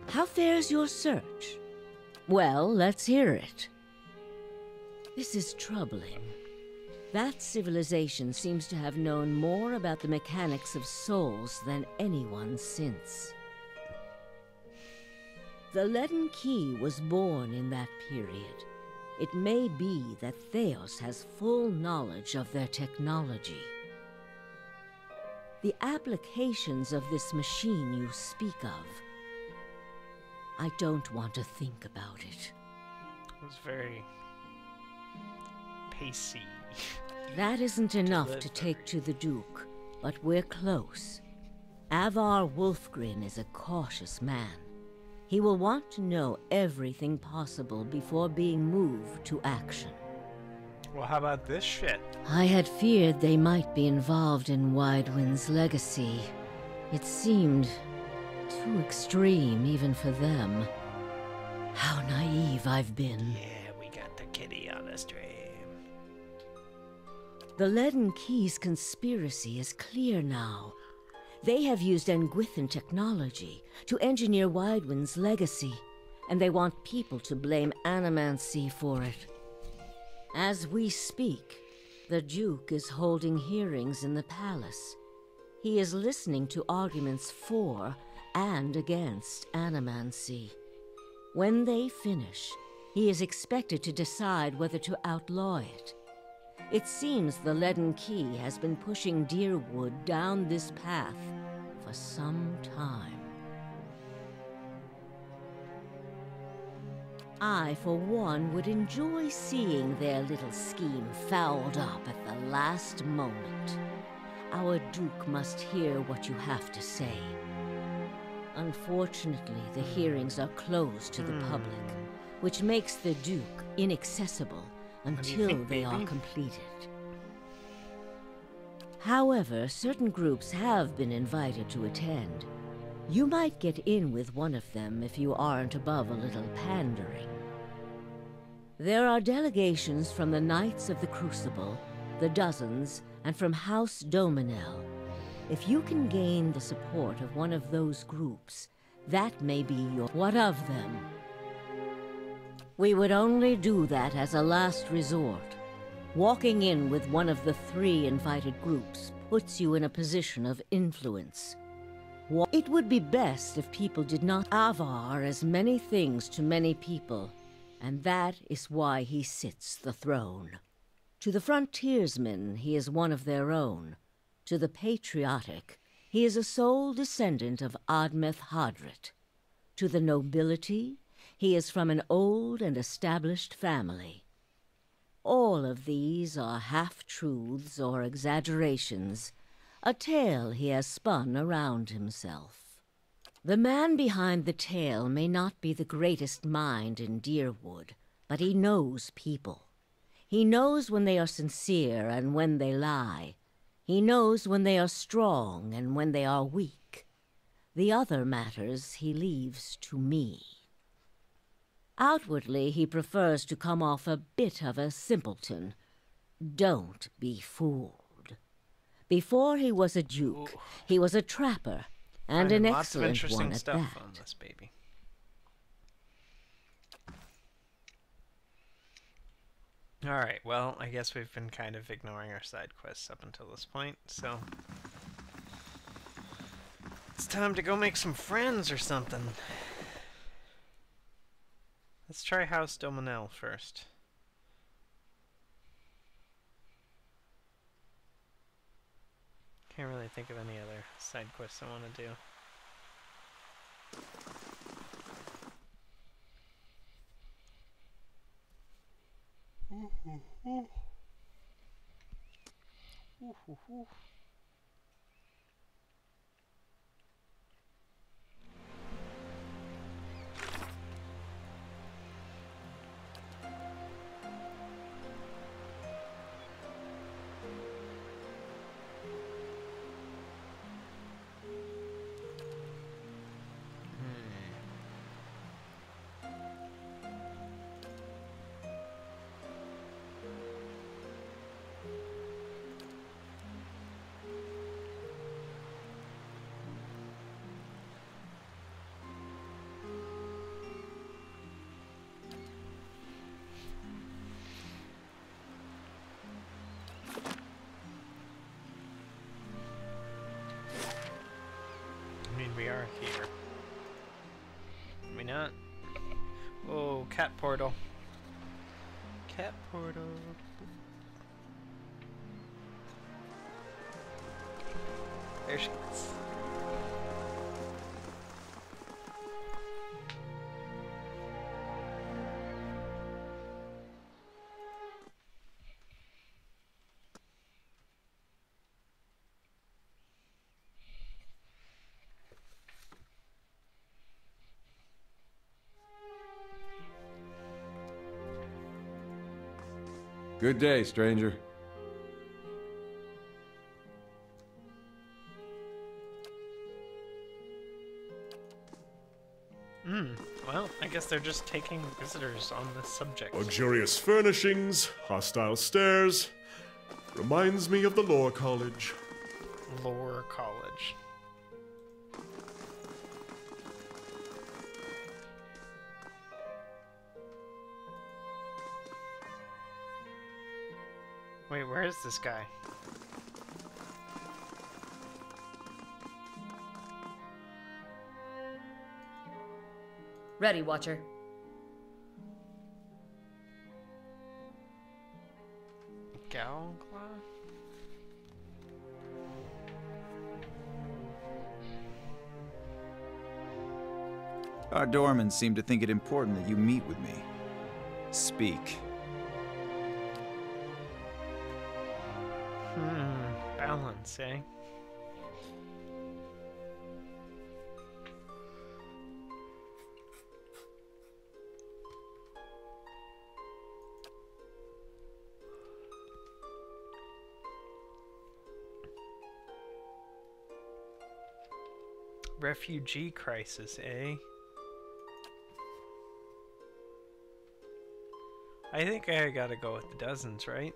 How fares your search? Well, let's hear it. This is troubling. That civilization seems to have known more about the mechanics of souls than anyone since. The Leaden Key was born in that period. It may be that Theos has full knowledge of their technology. The applications of this machine you speak of, I don't want to think about it. It was very pacey. That isn't enough to take to the Duke, but we're close. Avar Wolfgren is a cautious man. He will want to know everything possible before being moved to action. Well, how about this shit? I had feared they might be involved in Widewind's legacy. It seemed too extreme even for them. How naive I've been. Yeah, we got the kitty on the stream. The Leaden Key's conspiracy is clear now. They have used Engwithan technology to engineer Widewind's legacy, and they want people to blame Animancy for it. As we speak, the Duke is holding hearings in the palace. He is listening to arguments for and against Animancy. When they finish, he is expected to decide whether to outlaw it. It seems the Leaden Key has been pushing Deerwood down this path for some time. I, for one, would enjoy seeing their little scheme fouled up at the last moment. Our Duke must hear what you have to say. Unfortunately, the hearings are closed to the public, which makes the Duke inaccessible until they are completed. However, certain groups have been invited to attend. You might get in with one of them if you aren't above a little pandering. There are delegations from the Knights of the Crucible, the Dozens, and from House Dominel. If you can gain the support of one of those groups, that may be your... What of them? We would only do that as a last resort. Walking in with one of the 3 invited groups puts you in a position of influence. It would be best if people did not avar as many things to many people, and that is why he sits the throne. To the frontiersmen, he is one of their own. To the patriotic, he is a sole descendant of Admeth Hadrit. To the nobility, he is from an old and established family. All of these are half-truths or exaggerations, a tale he has spun around himself. The man behind the tale may not be the greatest mind in Deerwood, but he knows people. He knows when they are sincere and when they lie. He knows when they are strong and when they are weak. The other matters he leaves to me. Outwardly, he prefers to come off a bit of a simpleton. Don't be fooled. Before he was a duke, he was a trapper, and an excellent one at that. Lots of interesting stuff on this baby. Alright, well, I guess we've been kind of ignoring our side quests up until this point, so... it's time to go make some friends or something. Let's try House Dominel first. Can't really think of any other side quests I want to do. Oh, cat portal. Cat portal. There she is. Good day, stranger. Well, I guess they're just taking visitors on this subject. Luxurious furnishings, hostile stares. Reminds me of the Lore College. Lore College. Wait, where is this guy? Ready, Watcher. Galgla? Our doormen seem to think it important that you meet with me. Speak. Balance, eh? Refugee crisis, eh? I think I gotta go with the dozens, right?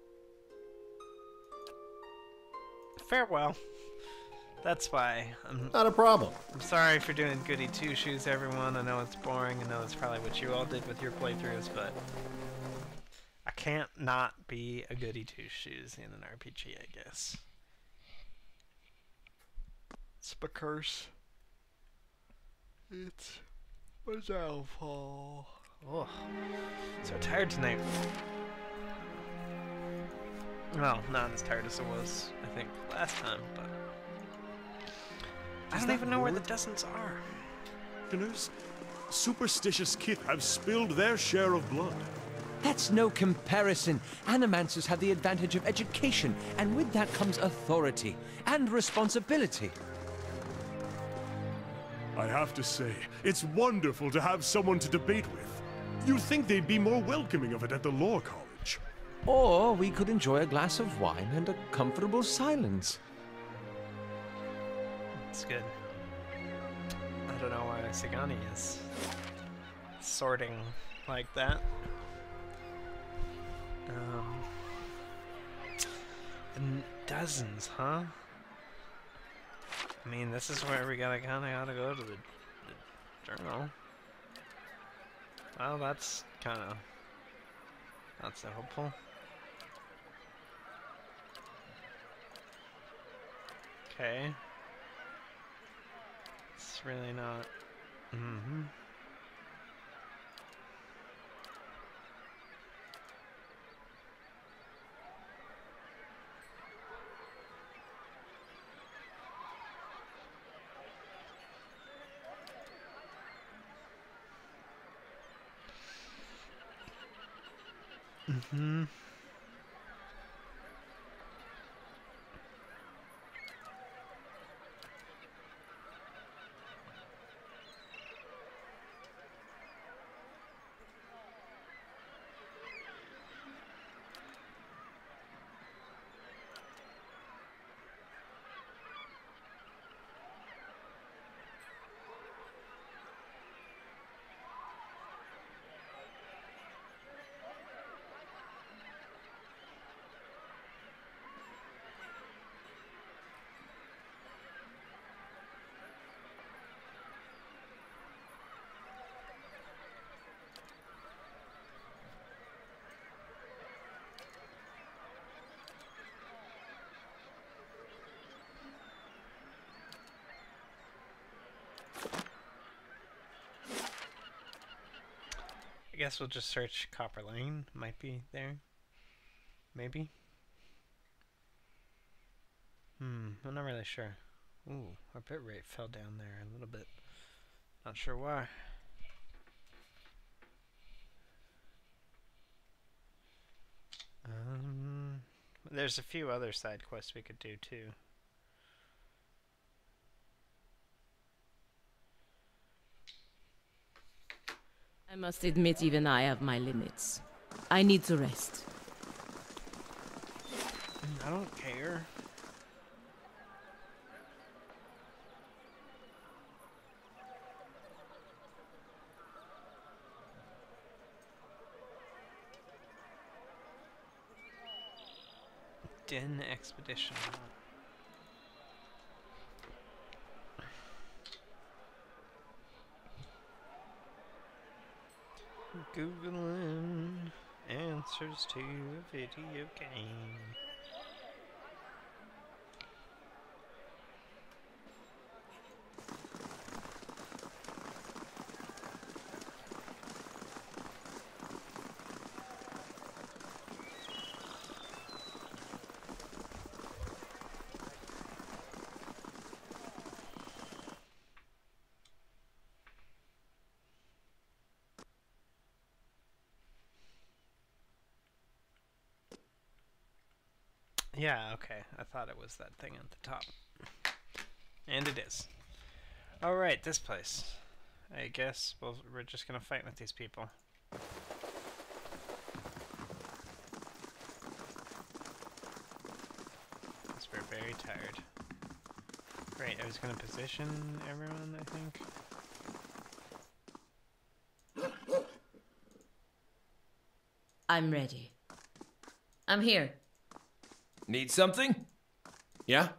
Farewell. That's why. Not a problem. I'm sorry for doing goody two-shoes, everyone. I know it's boring. I know it's probably what you all did with your playthroughs, but I can't not be a goody two-shoes in an RPG, I guess. It's a curse. It's my downfall. Oh, so tired tonight. Well, not as tired as I was, I think, last time, but I don't even know where the dozens are. Sinners, superstitious kith have spilled their share of blood. That's no comparison. Animancers have the advantage of education, and with that comes authority and responsibility. I have to say, it's wonderful to have someone to debate with. You'd think they'd be more welcoming of it at the Lore College. Or we could enjoy a glass of wine and a comfortable silence. It's good. I don't know why Sagani is sorting like that. And dozens, huh? I mean, this is where we kinda gotta go to the journal. Well, that's kinda not so hopeful. Okay. It's really not. guess we'll just search Copper Lane. Might be there. Maybe. I'm not really sure. Ooh, our bitrate fell down there a little bit. Not sure why. There's a few other side quests we could do too. I must admit, even I have my limits. I need to rest. I don't care. Den Expedition. Googling answers to a video game. Yeah, okay. I thought it was that thing at the top. And it is. Alright, this place. I guess we're just gonna fight with these people. Because we're very tired. Great, I was gonna position everyone, I think. I'm ready. I'm here. Need something? Yeah?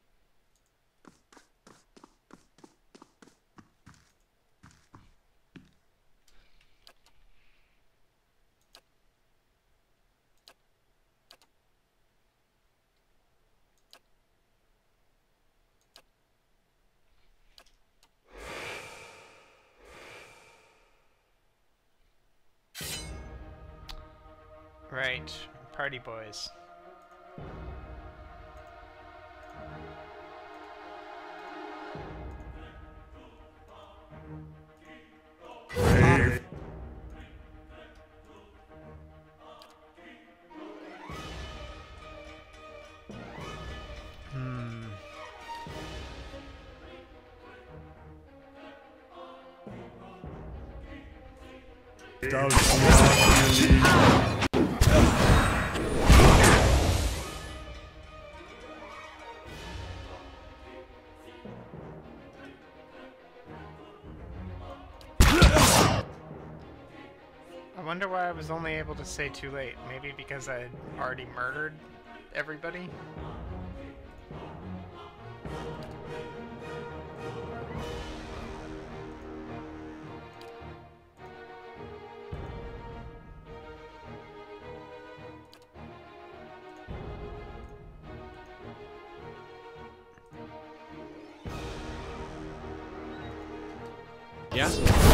Right, party boys. I wonder why I was only able to say too late. Maybe because I had already murdered everybody? Yeah?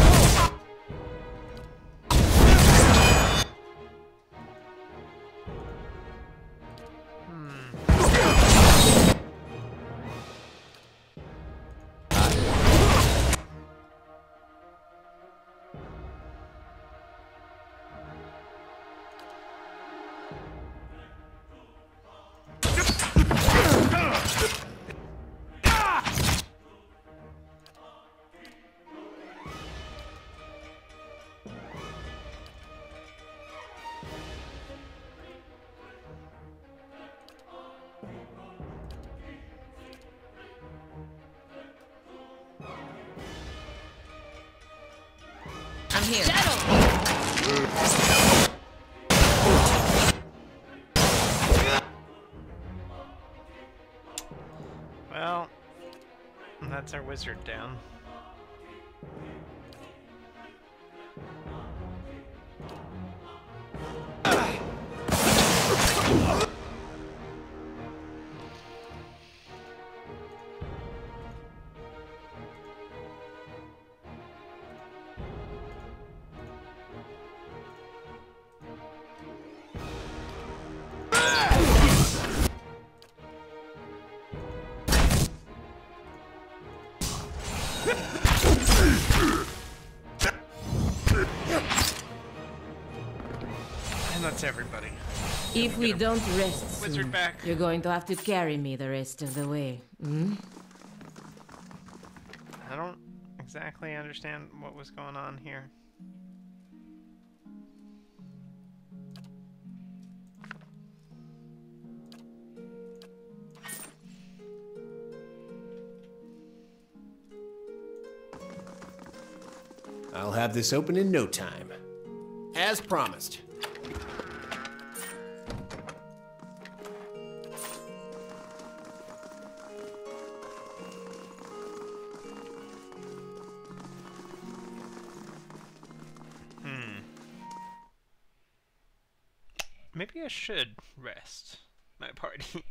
I'm here. Well, that's our wizard down. And that's everybody. If we don't rest Wizard soon, back. you're going to have to carry me the rest of the way. Hmm? I don't exactly understand what was going on here. I'll have this open in no time. As promised. Maybe I should rest my party.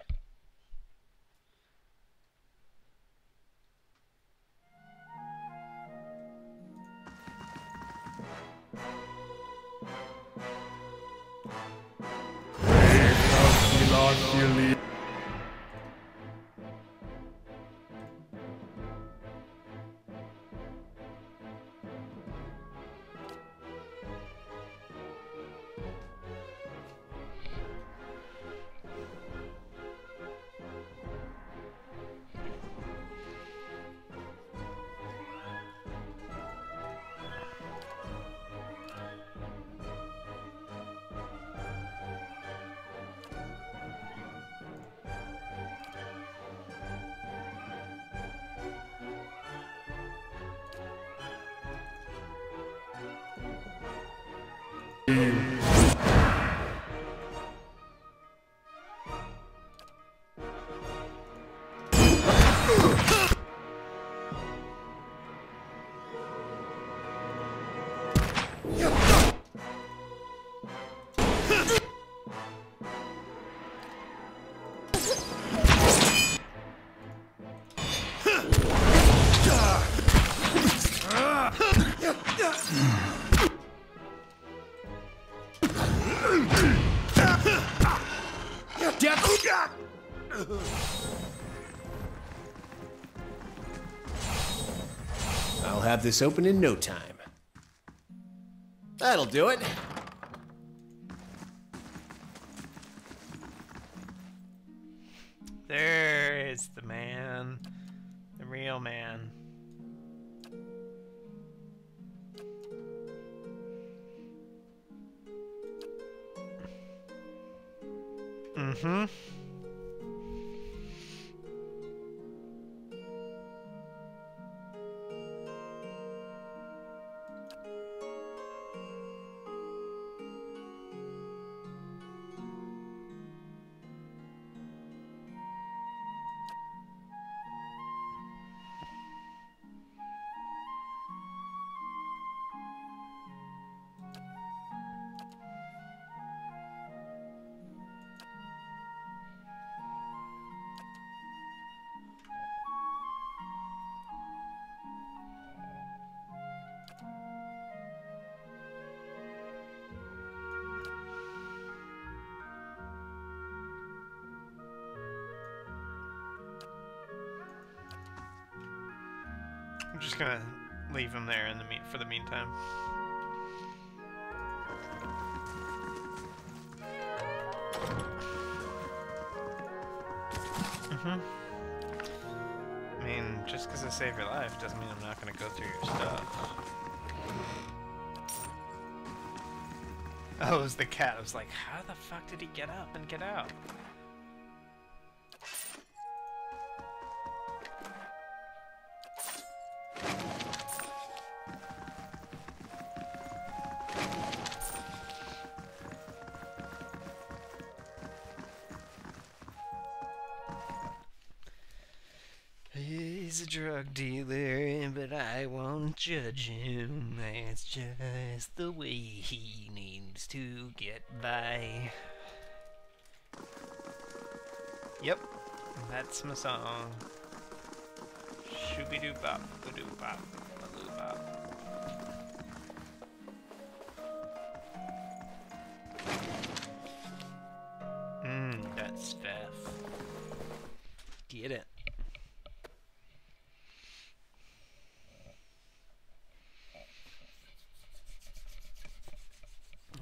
I'll have this open in no time. That'll do it. There is the man. The real man. Mm-hmm. I'm just gonna leave him there in the for the meantime. I mean, just because I save your life doesn't mean I'm not gonna go through your stuff. Oh, it was the cat. I was like, how the fuck did he get up and get out? He's a drug dealer, but I won't judge him. That's just the way he needs to get by. Yep, that's my song. Shooby-doo-bop, ba-doo-bop, ba-doo-bop. That's Steph. Get it.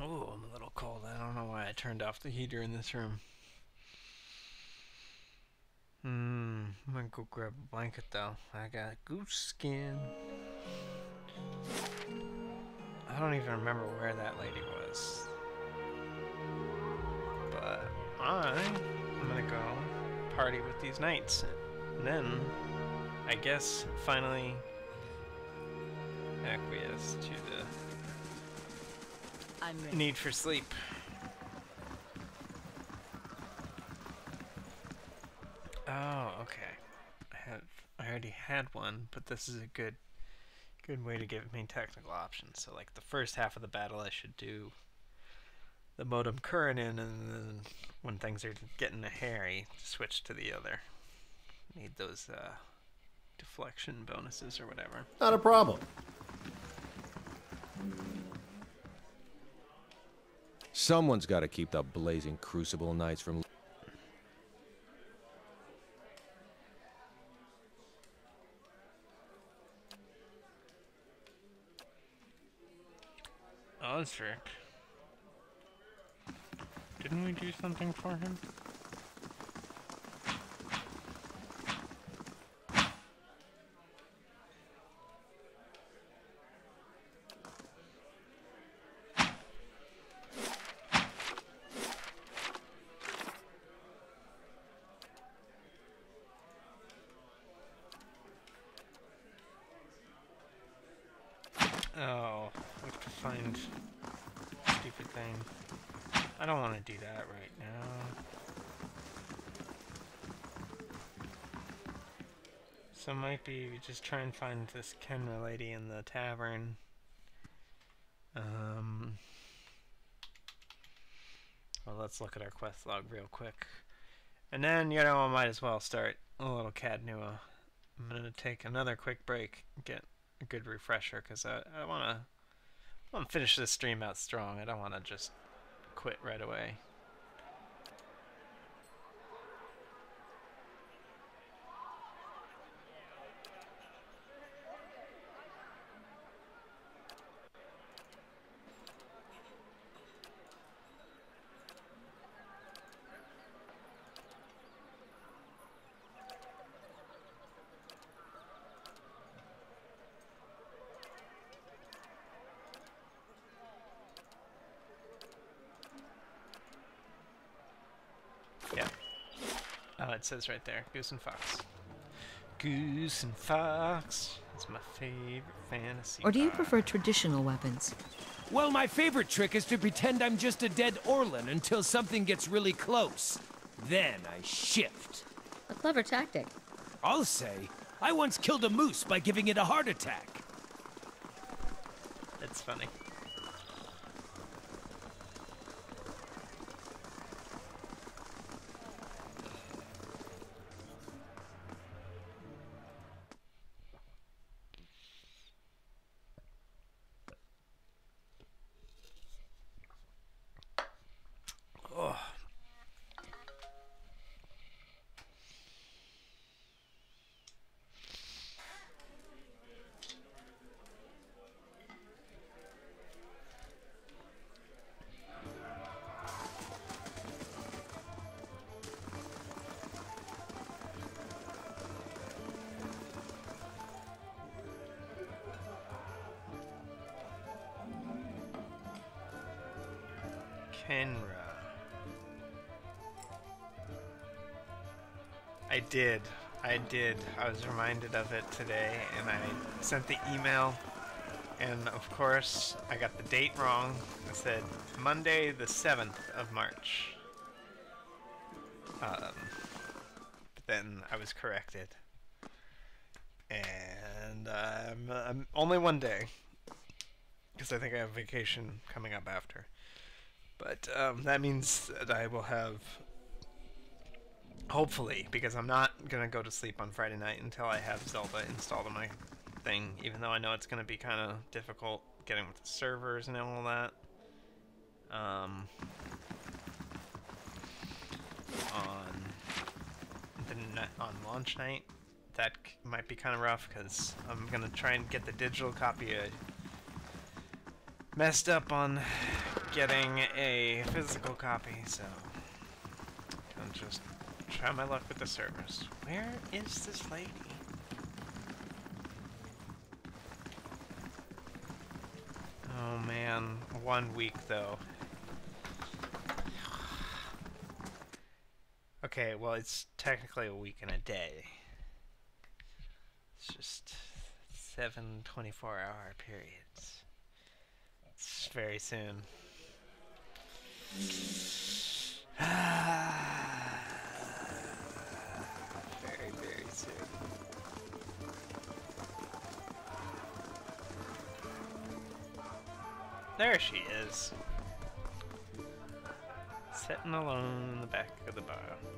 Oh, I'm a little cold. I don't know why I turned off the heater in this room. I'm gonna go grab a blanket though. I got goose skin. I don't even remember where that lady was. But I'm gonna go party with these knights. And then, I guess, finally acquiesce to the need for sleep. Oh, okay. I already had one, but this is a good way to give me technical options. So like the first half of the battle I should do the modem current in, and then when things are getting hairy, switch to the other. Need those deflection bonuses or whatever. Not a problem. Someone's got to keep the blazing Crucible Knights from... Osric. Didn't we do something for him? Oh, we have to find stupid thing. I don't want to do that right now. So might be we just try and find this Kenra lady in the tavern. Well, let's look at our quest log real quick. And then, you know, I might as well start a little Cadnua. I'm going to take another quick break, get a good refresher, because I want to finish this stream out strong. I don't want to just quit right away. It says right there, Goose and Fox. Goose and Fox. It's my favorite fantasy. Or do you prefer traditional weapons? Well, my favorite trick is to pretend I'm just a dead Orlan until something gets really close. Then I shift. A clever tactic. I'll say, I once killed a moose by giving it a heart attack. That's funny. Kenra. I did. I was reminded of it today, and I sent the email, and of course, I got the date wrong. I said Monday the 7th of March. But then I was corrected. And I'm only one day, because I think I have vacation coming up after. But that means that I will have, hopefully, because I'm not going to go to sleep on Friday night until I have Zelda installed on my thing, even though I know it's going to be kind of difficult getting with the servers and all that. On launch night, that might be kind of rough, because I'm going to try and get the digital copy messed up on getting a physical copy, so I'll just try my luck with the servers. Where is this lady? Oh man, 1 week though. Okay, well it's technically a week and a day. It's just 7 24-hour periods. It's very soon. Very, very soon. There she is. Sitting alone in the back of the bar.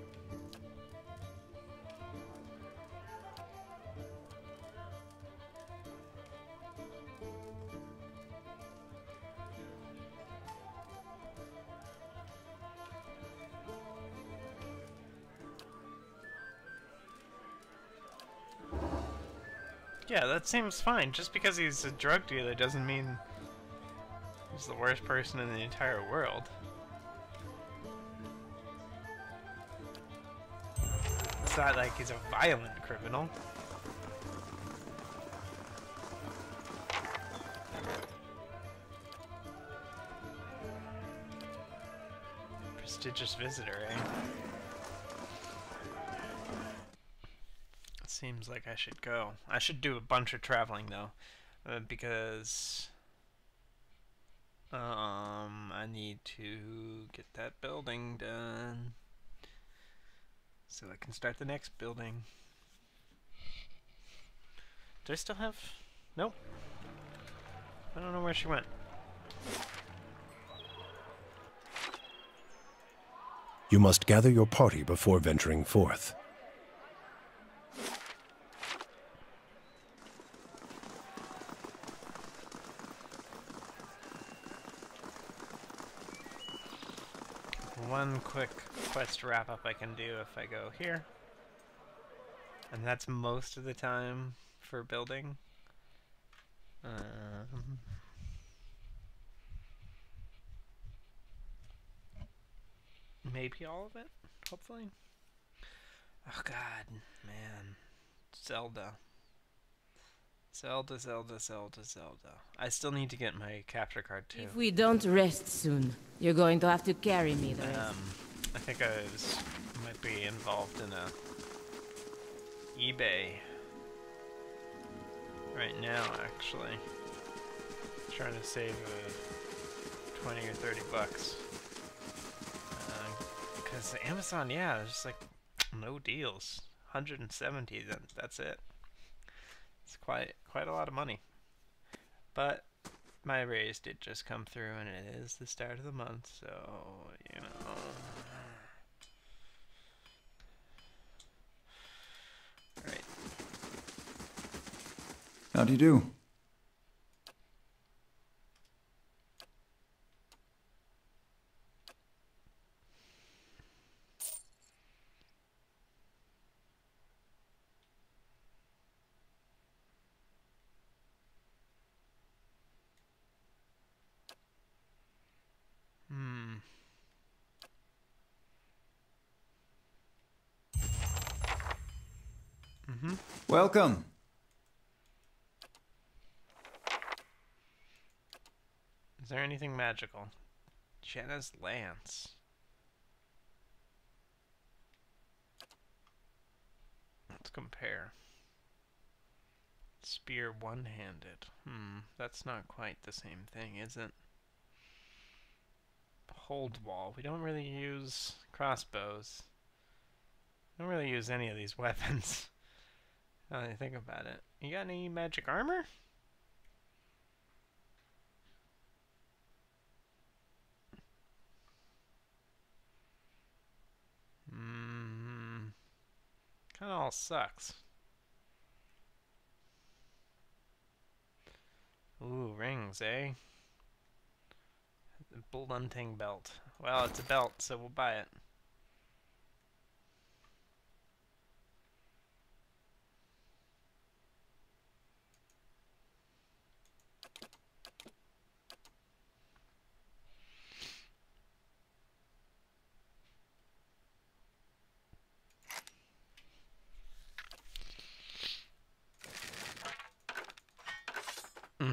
Yeah, that seems fine. Just because he's a drug dealer doesn't mean he's the worst person in the entire world. It's not like he's a violent criminal. Prestigious visitor, eh? Seems like I should go. I should do a bunch of traveling though, because I need to get that building done so I can start the next building. Do I still have? Nope. I don't know where she went. You must gather your party before venturing forth. One quick quest wrap up I can do if I go here, and that's most of the time for building. Maybe all of it, hopefully. Oh god, man. Zelda. Zelda, Zelda, Zelda, Zelda. I still need to get my capture card too. If we don't rest soon, you're going to have to carry me the rest. I think I might be involved in a eBay right now, actually. Trying to save 20 or 30 bucks. Because Amazon, yeah, there's like no deals. 170, that's it. It's quite a lot of money. But my raise did just come through, and it is the start of the month, so, you know. Alright. How do you do? Welcome. Is there anything magical? Jenna's lance. Let's compare. Spear one-handed. That's not quite the same thing, is it? Hold wall. We don't really use crossbows. Don't really use any of these weapons. Now that I think about it. You got any magic armor? Kinda all sucks. Ooh, rings, eh? Blunting belt. Well, it's a belt, so we'll buy it.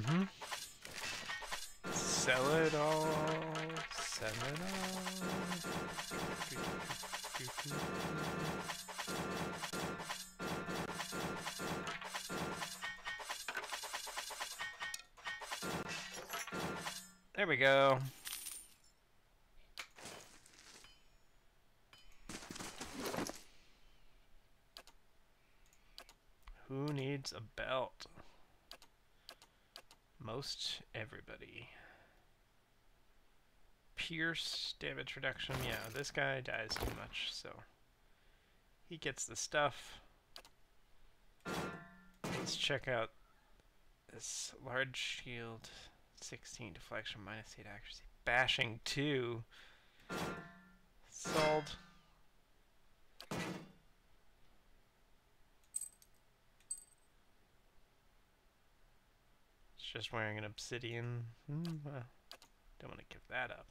Mm-hmm. Sell it all. Sell it all. There we go. Who needs a belt? Most everybody. Pierce, damage reduction. Yeah, this guy dies too much, so he gets the stuff. Let's check out this large shield. 16 deflection, -8 accuracy. Bashing 2. Sold. Just wearing an obsidian. Don't want to give that up.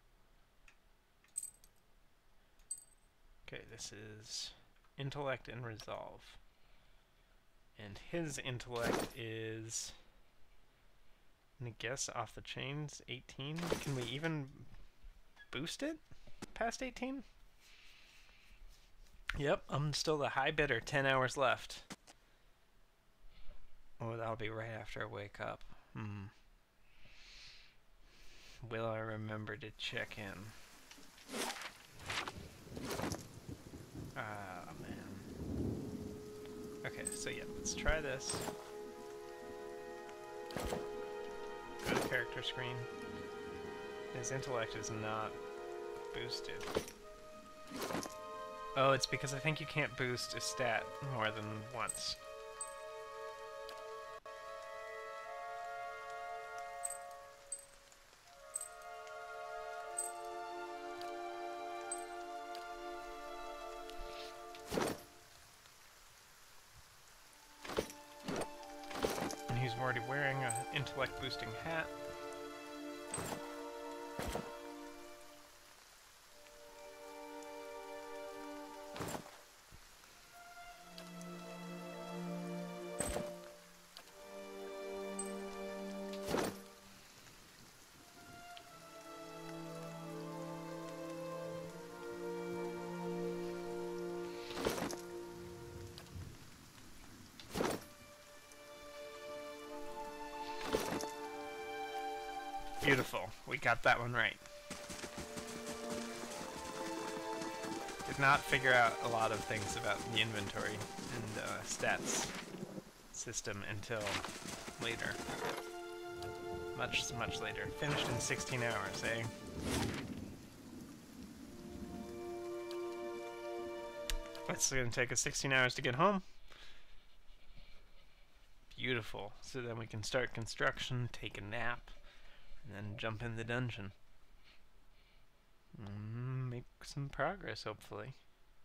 Okay, this is intellect and resolve. And his intellect is, I'm gonna guess off the chains, 18. Can we even boost it past 18? Yep, I'm still the high bidder, 10 hours left. Oh, that'll be right after I wake up. Will I remember to check in? Ah, man. Okay, so yeah, let's try this. Go to character screen. His intellect is not boosted. Oh, it's because I think you can't boost a stat more than once. Already wearing an intellect boosting hat. Beautiful. We got that one right. Did not figure out a lot of things about the inventory and stats system until later. Much later. Finished in 16 hours, eh? It's going to take us 16 hours to get home. Beautiful. So then we can start construction, take a nap, and then jump in the dungeon. Make some progress, hopefully.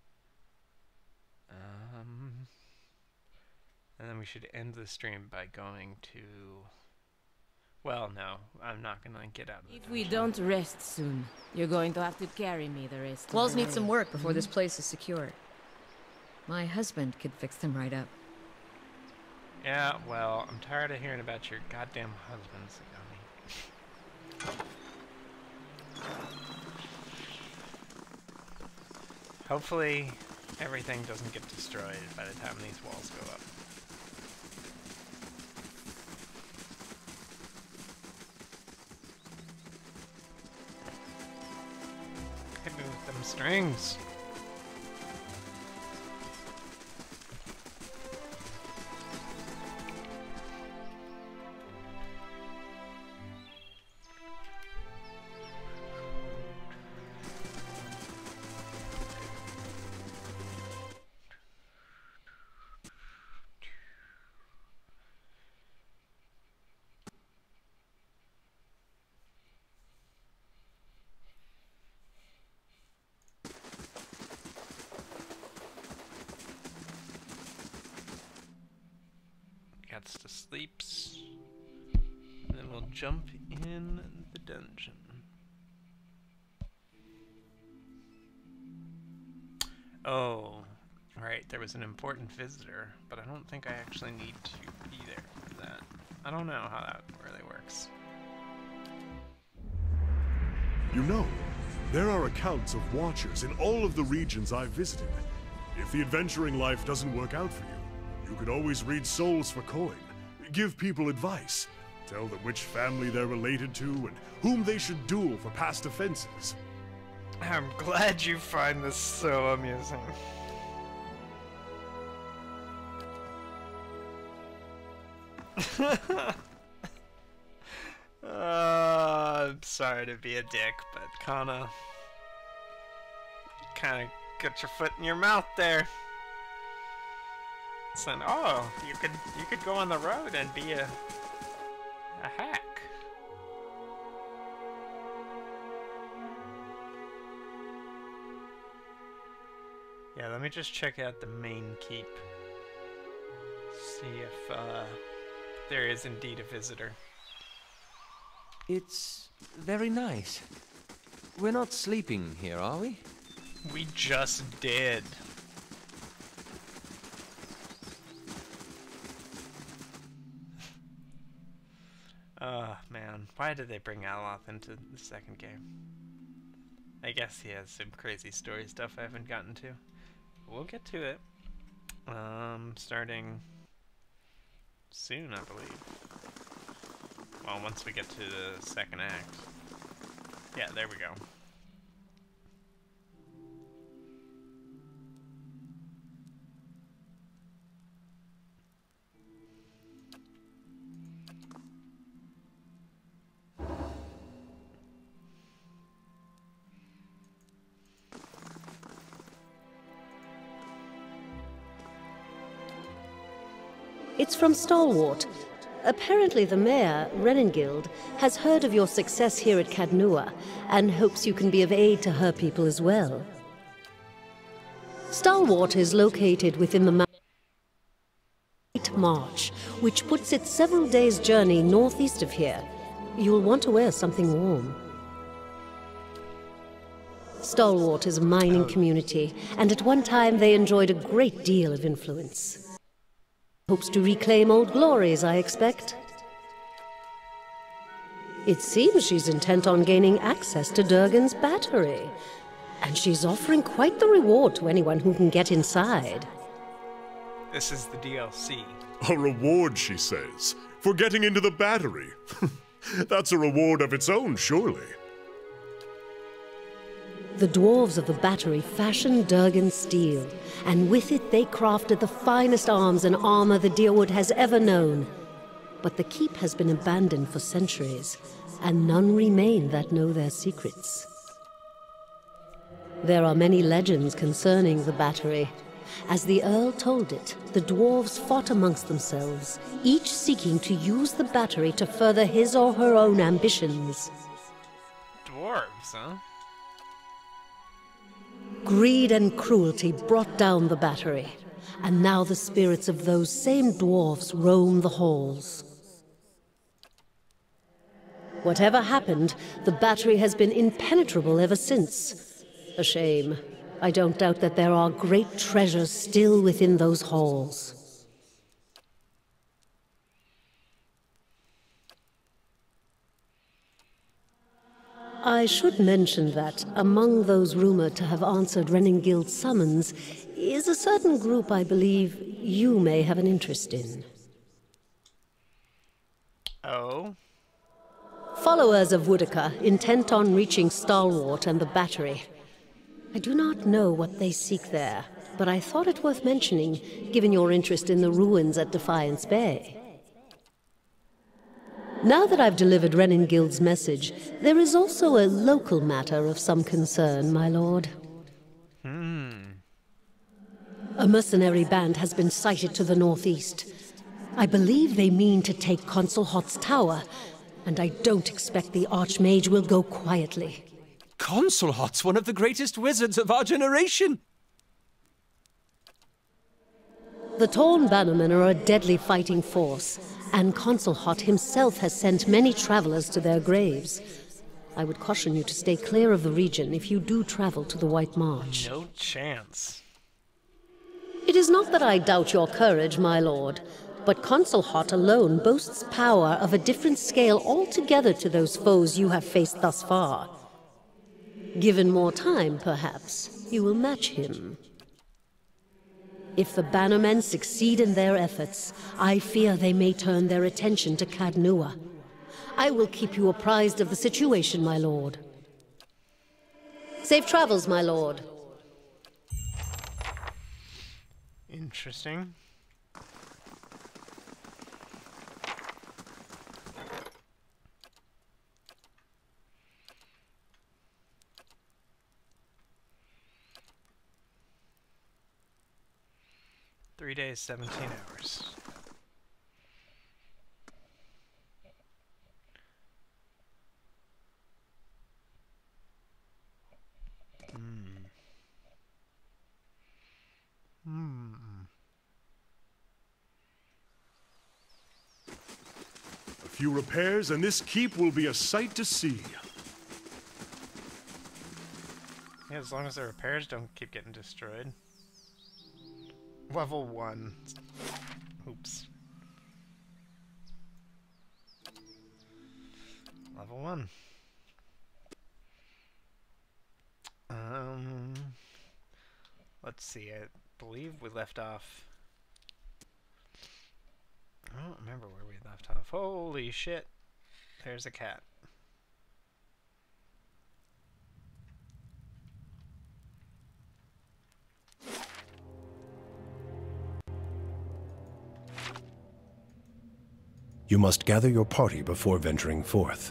And then we should end the stream by going to... Well, no, I'm not going to get out of the If we don't rest soon, you're going to have to carry me the rest Walls of the need way. some work before this place is secure. My husband could fix them right up. Yeah, well, I'm tired of hearing about your goddamn husbands, Sigami. Hopefully, everything doesn't get destroyed by the time these walls go up. Hit me with them strings. To sleeps, and then we'll jump in the dungeon. Oh, right, there was an important visitor, but I don't think I actually need to be there for that. I don't know how that really works. You know, there are accounts of Watchers in all of the regions I've visited. If the adventuring life doesn't work out for you, you could always read souls for coin, give people advice, tell them which family they're related to, and whom they should duel for past offenses. I'm glad you find this so amusing. I'm sorry to be a dick, but kinda get your foot in your mouth there. Saying, oh, you could go on the road and be a hack. Yeah, let me just check out the main keep. See if there is indeed a visitor. It's very nice. We're not sleeping here, are we? We just did. Man. Why did they bring Aloth into the second game? I guess he has some crazy story stuff I haven't gotten to. We'll get to it. Starting soon, I believe. Well, once we get to the second act. Yeah, there we go. It's from Stalwart. Apparently the mayor, Renengild, has heard of your success here at Cadnua and hopes you can be of aid to her people as well. Stalwart is located within the Great March, which puts it several days' journey northeast of here. You'll want to wear something warm. Stalwart is a mining community, and at one time they enjoyed a great deal of influence. Hopes to reclaim old glories, I expect. It seems she's intent on gaining access to Durgan's battery, and she's offering quite the reward to anyone who can get inside. This is the DLC. A reward, she says, for getting into the battery. That's a reward of its own, surely. The dwarves of the battery fashioned Durgan steel, and with it they crafted the finest arms and armor the Dyrwood has ever known. But the keep has been abandoned for centuries, and none remain that know their secrets. There are many legends concerning the battery. As the Earl told it, the dwarves fought amongst themselves, each seeking to use the battery to further his or her own ambitions. Dwarves, huh? Greed and cruelty brought down the battery, and now the spirits of those same dwarves roam the halls. Whatever happened, the battery has been impenetrable ever since. A shame. I don't doubt that there are great treasures still within those halls. I should mention that among those rumored to have answered Renengild's summons is a certain group I believe you may have an interest in. Oh? Followers of Woodica, intent on reaching Stalwart and the battery. I do not know what they seek there, but I thought it worth mentioning, given your interest in the ruins at Defiance Bay. Now that I've delivered Renengild's message, there is also a local matter of some concern, my lord. A mercenary band has been sighted to the northeast. I believe they mean to take Consul Hot's tower, and I don't expect the Archmage will go quietly. Consul Hot's one of the greatest wizards of our generation! The Torn Bannermen are a deadly fighting force, and Consul Hot himself has sent many travelers to their graves. I would caution you to stay clear of the region if you do travel to the White March. No chance. It is not that I doubt your courage, my lord, But Consulhot alone boasts power of a different scale altogether to those foes you have faced thus far. Given more time, perhaps, you will match him. If the Bannermen succeed in their efforts, I fear they may turn their attention to Cadnua. I will keep you apprised of the situation, my lord. Safe travels, my lord. Interesting. Three days, 17 hours. A few repairs, and this keep will be a sight to see. Yeah, as long as the repairs don't keep getting destroyed. Level 1. Oops. Level 1. Let's see, I believe we left off... I don't remember where we left off. Holy shit! There's a cat. You must gather your party before venturing forth.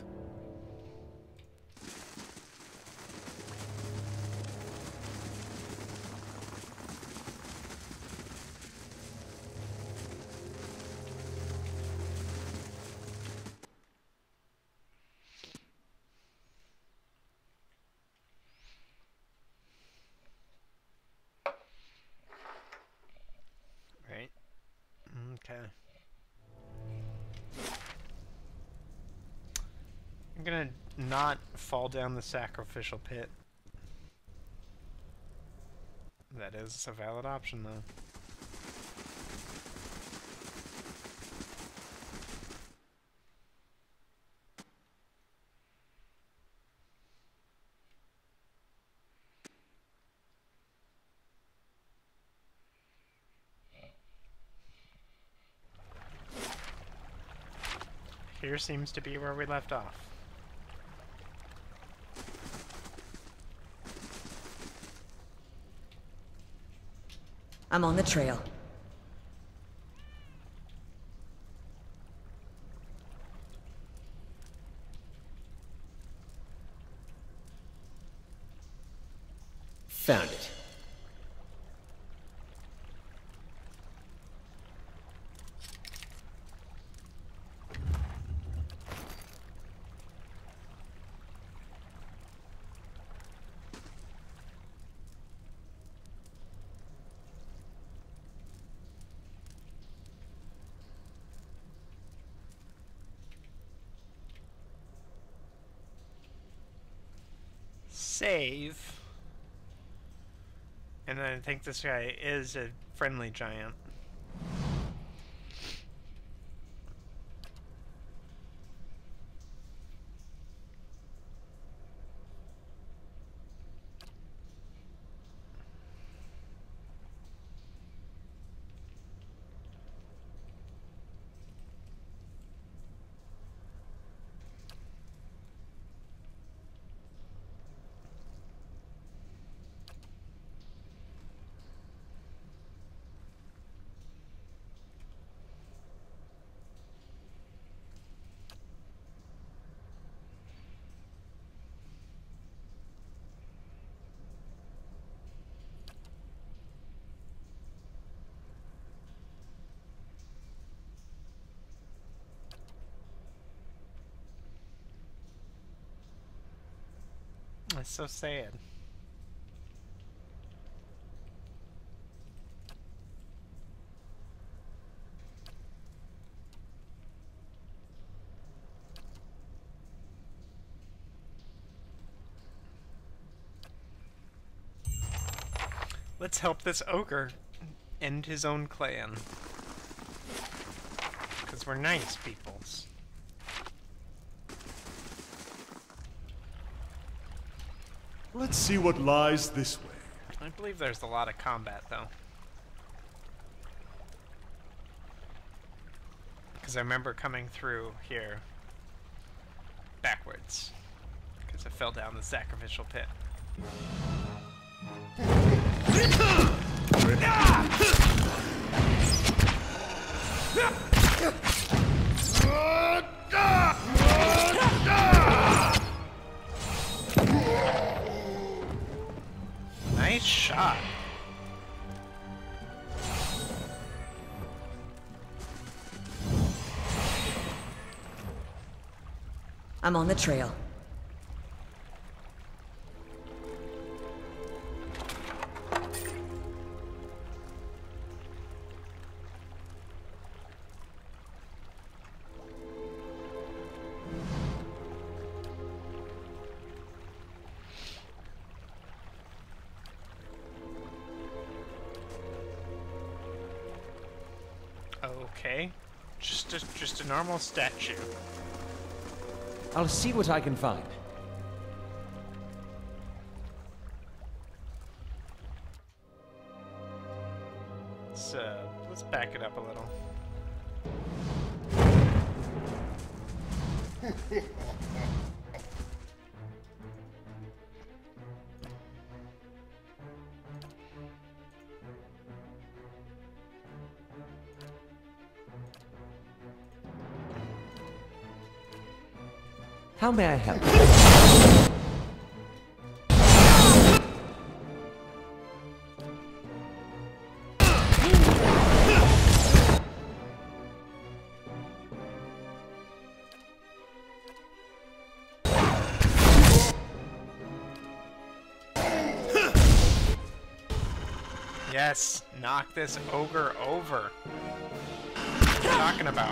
Right? Okay. I'm gonna not fall down the sacrificial pit. That is a valid option, though. Here seems to be where we left off. I'm on the trail. Found it. Save. And I think this guy is a friendly giant. That's so sad. Let's help this ogre end his own clan. were nice peoples. Let's see what lies this way. I believe there's a lot of combat, though. Because I remember coming through here backwards. Because I fell down the sacrificial pit. Nice shot. I'm on the trail. Okay. Just a normal statue. I'll see what I can find. Let's back it up a little. How may I help? Yes, knock this ogre over. What are you talking about?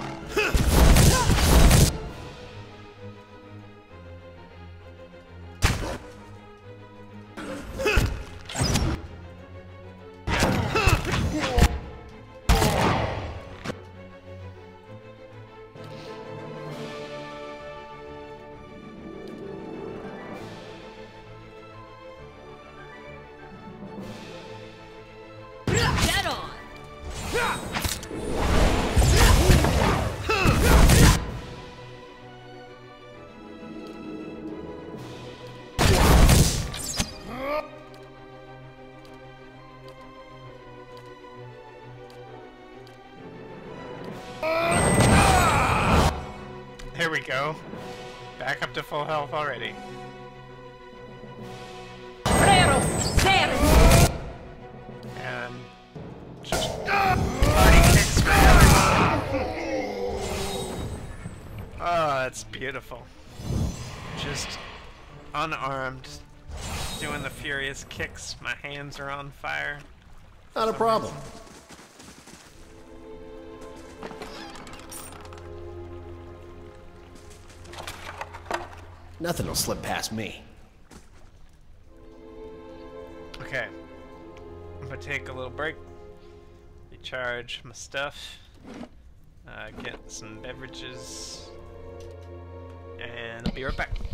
There we go. Back up to full health already. And just party kicks for everyone. Oh, that's beautiful. Just unarmed, doing the furious kicks. My hands are on fire. Not a problem. Nothing will slip past me. Okay. I'm gonna take a little break, recharge my stuff, get some beverages, and I'll be right back.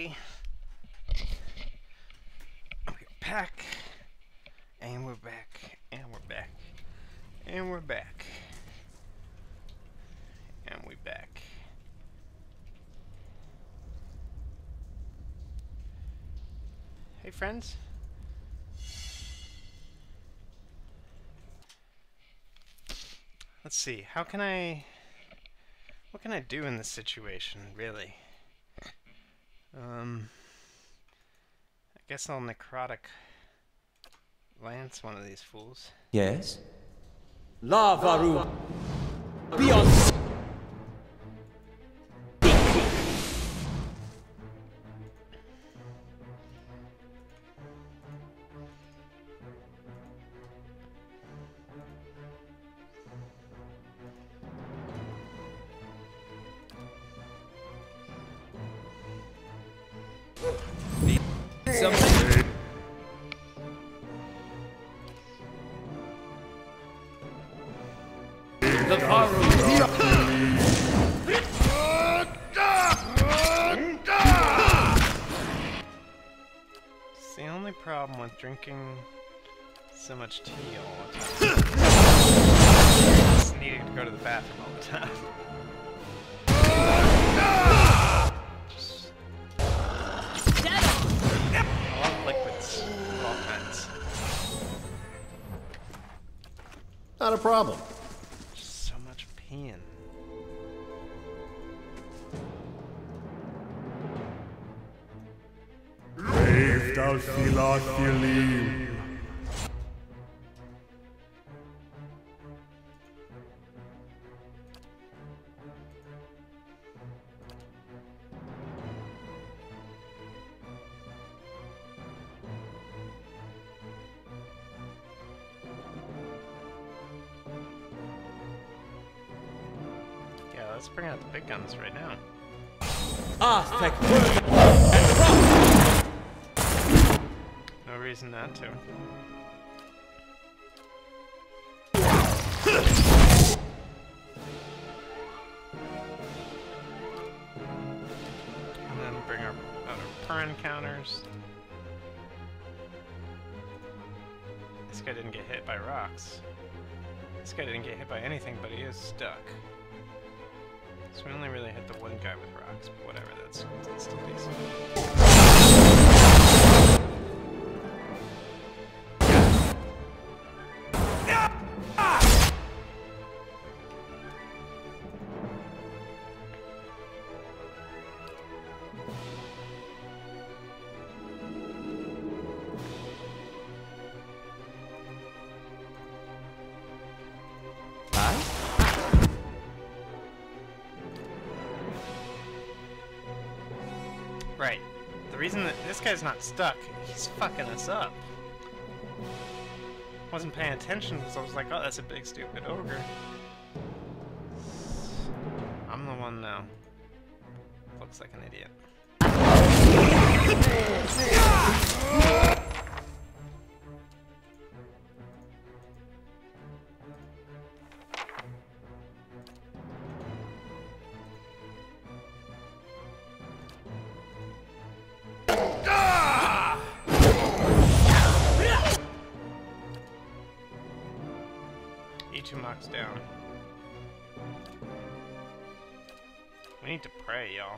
ready. We're back. And we're back. And we're back. And we're back. And we're back. Hey friends. Let's see, what can I do in this situation, really? I guess I'll necrotic lance one of these fools. Yes? Lavaru! Beyond! Something? The Faru. It's the only problem with drinking so much tea all the time. Just needing to go to the bathroom all the time. I love liquids of all kinds. Not a problem. Just so much peeing. Leif dal Filathelim. Yeah, let's bring out the big guns right now. No reason not to. And then bring out our per encounters. This guy didn't get hit by rocks. This guy didn't get hit by anything, but he is stuck. So we only really hit the one guy with rocks, but whatever, that's still decent. Right. The reason that this guy's not stuck, he's fucking us up. Wasn't paying attention because I was like, oh, that's a big stupid ogre. I'm the one now. Looks like an idiot. Knocks down. We need to pray, y'all.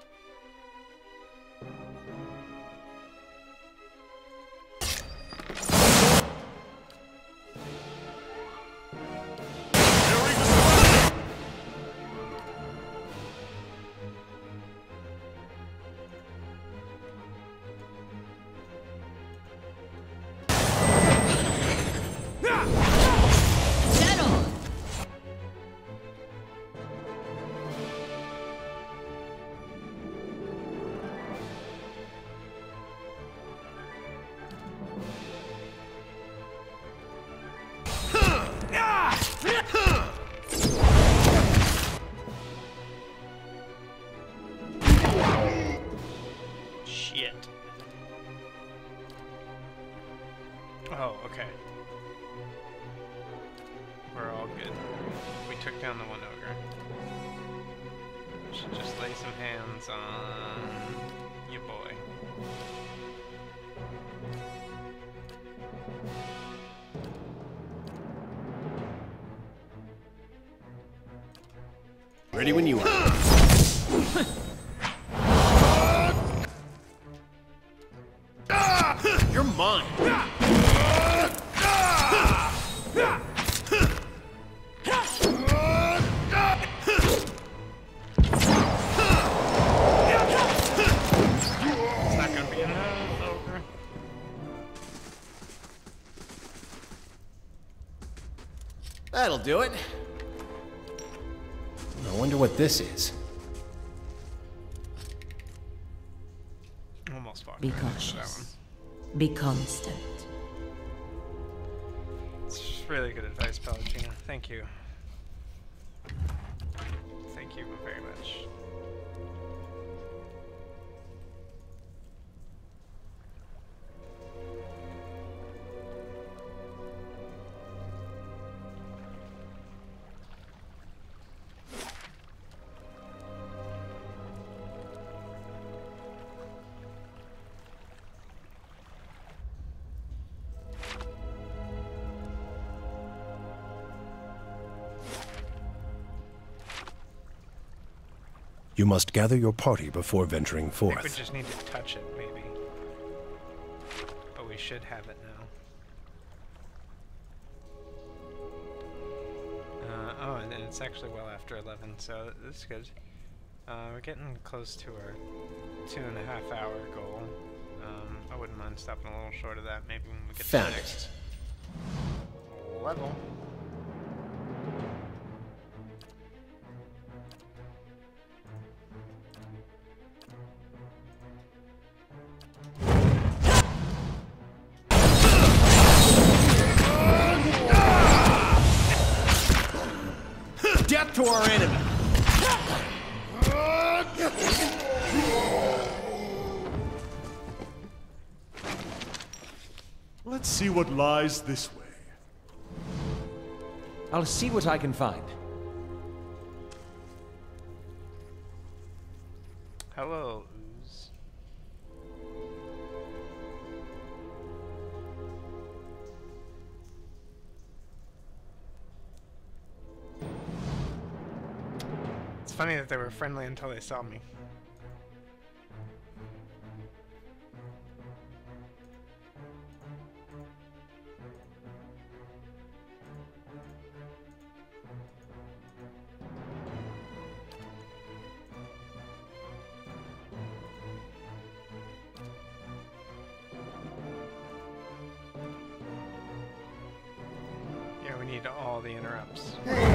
Shit. Oh, okay. We're all good. We took down the one ogre. We should just lay some hands on you boy. Ready when you are. You're mine. That'll do it. I wonder what this is. Almost walked Be right into that one. cautious. Be constant. It's really good advice, Palutena. Thank you. Thank you very much. You must gather your party before venturing I think we forth. just need to touch it, maybe. But we should have it now. Oh, and it's actually well after 11, so this is good. We're getting close to our 2.5 hour goal. I wouldn't mind stopping a little short of that, maybe when we get to the Found next level. Death to our enemy. Let's see what lies this way. I'll see what I can find. Hello, Ooze. It's funny that they were friendly until they saw me. Yeah, we need all the interrupts.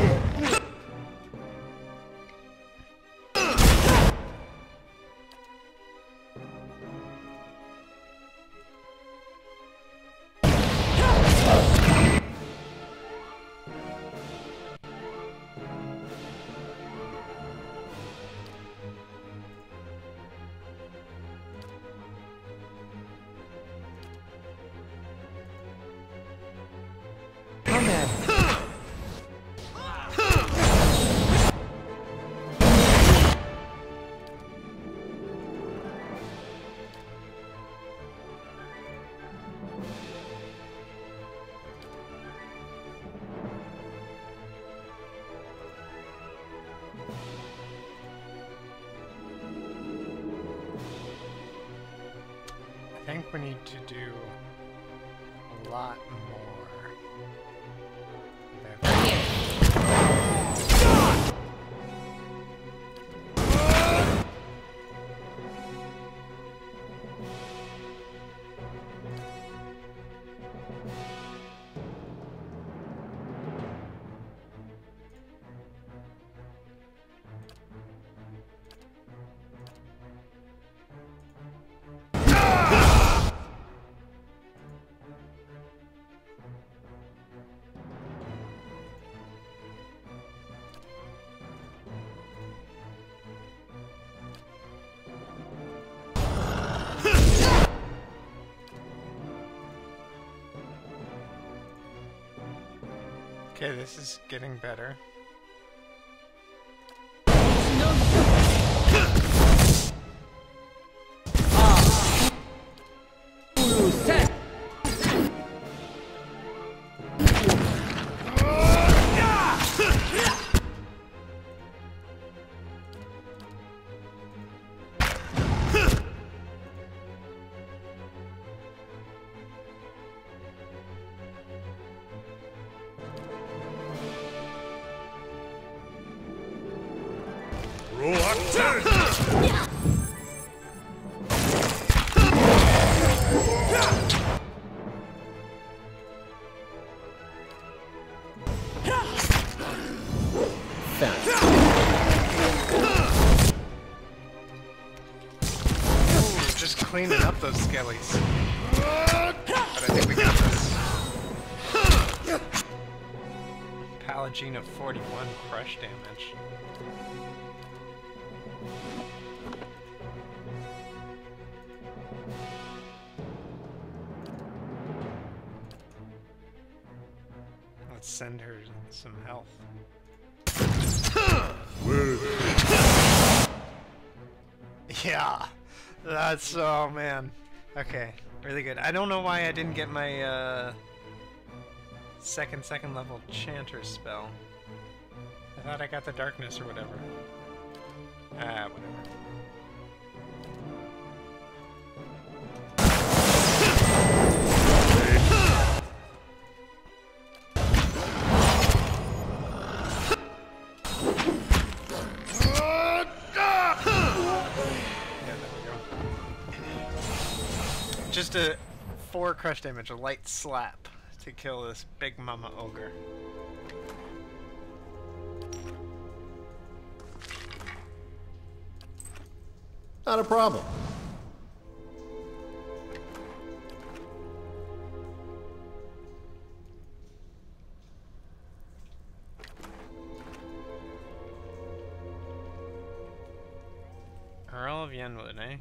I think we need to do a lot more. Okay, this is getting better. Just cleaning up those skellies. But I think we got this. Pallegina 41 crush damage. Let's send her some health. Yeah, that's, oh man. Okay, really good. I don't know why I didn't get my second level chanter spell. I thought I got the darkness or whatever. Ah, whatever. Just a 4 crush damage, a light slap to kill this big mama ogre. Not a problem. Earl of Yenwood, eh?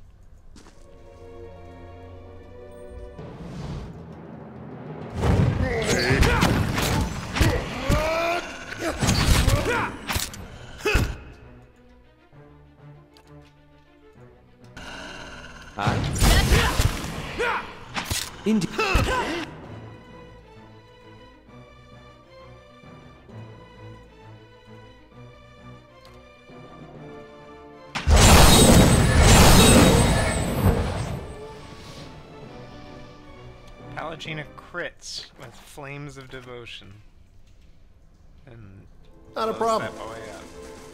Indeed. Pallegina crits with Flames of Devotion. And not a problem. That boy up.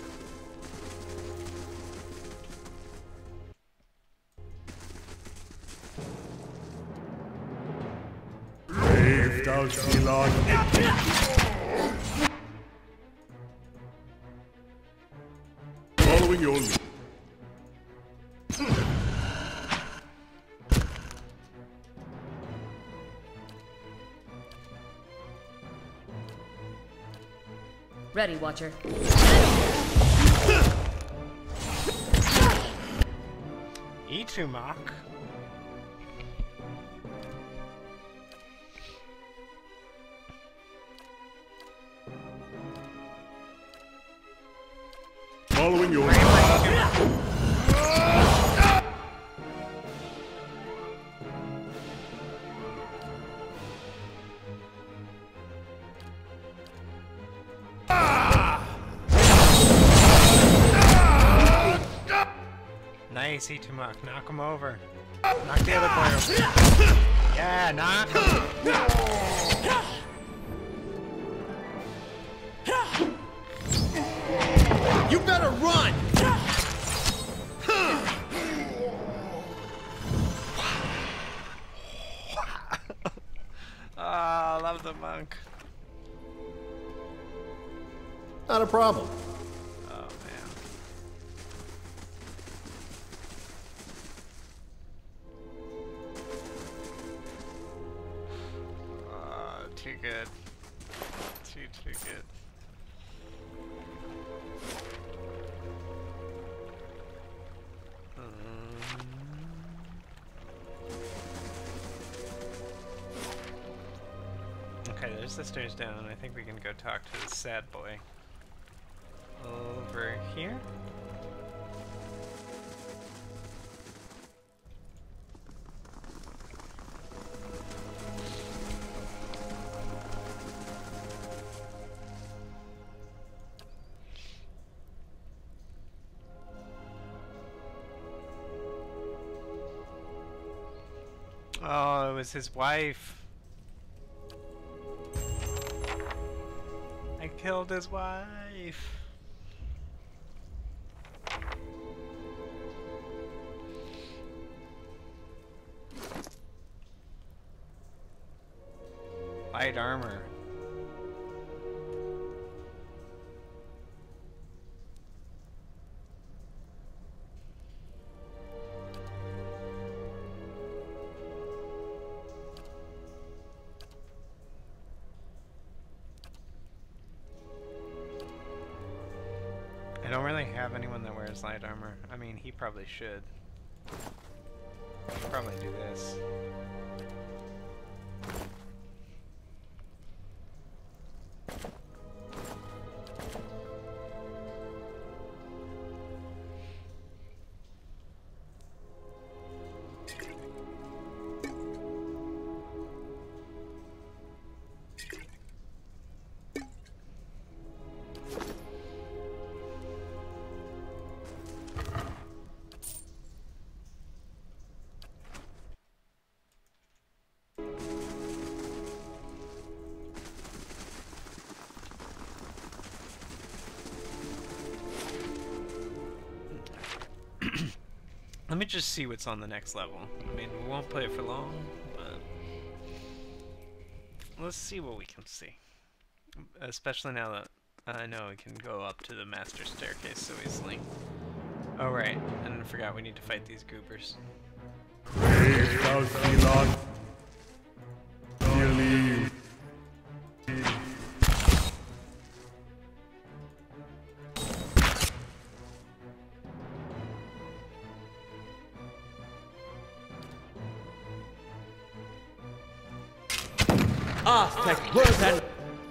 Following your lead. Ready, Watcher. Itumak. Following your Nice, Itumak. Knock him over. Knock the other boy over. Yeah, knock him. You better run! Ah, I love the monk. Not a problem. Oh, man. Too good. Too good. Okay, there's the stairs down. I think we can go talk to the sad boy. Over here? Oh, it was his wife. I killed his wife. Light armor. I don't really have anyone that wears light armor. I mean, he probably should. Should probably do this. Let me just see what's on the next level. I mean, we won't play it for long, but let's see what we can see. Especially now that I know we can go up to the master staircase so easily. Oh right, and I forgot we need to fight these goobers. Aztec worth and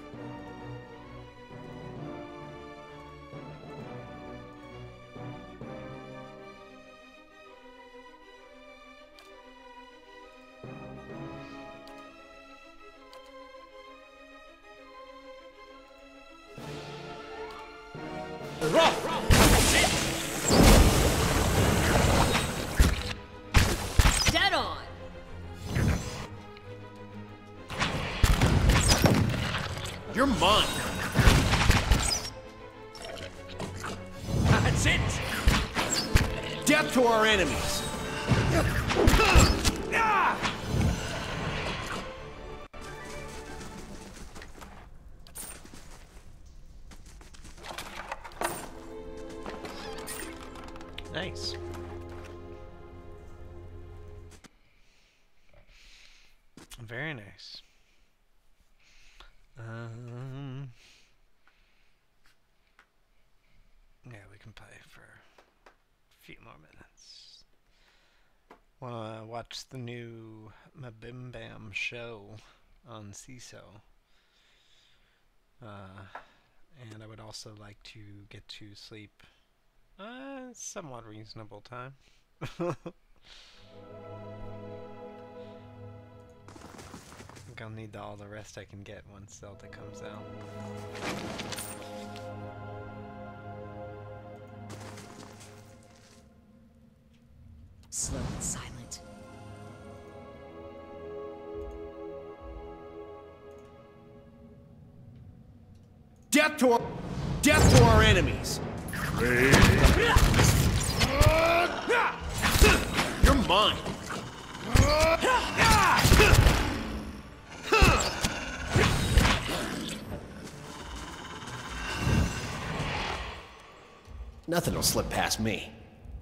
Dead on. You're mine. that's it. Death to our enemies. Nice. Very nice. Yeah, we can play for a few more minutes. Wanna watch the new Mabim Bam show on CISO. And I would also like to get to sleep somewhat reasonable time. I think I'll need all the rest I can get once Zelda comes out. Slow and silent. Death to our enemies. You're mine. Nothing will slip past me.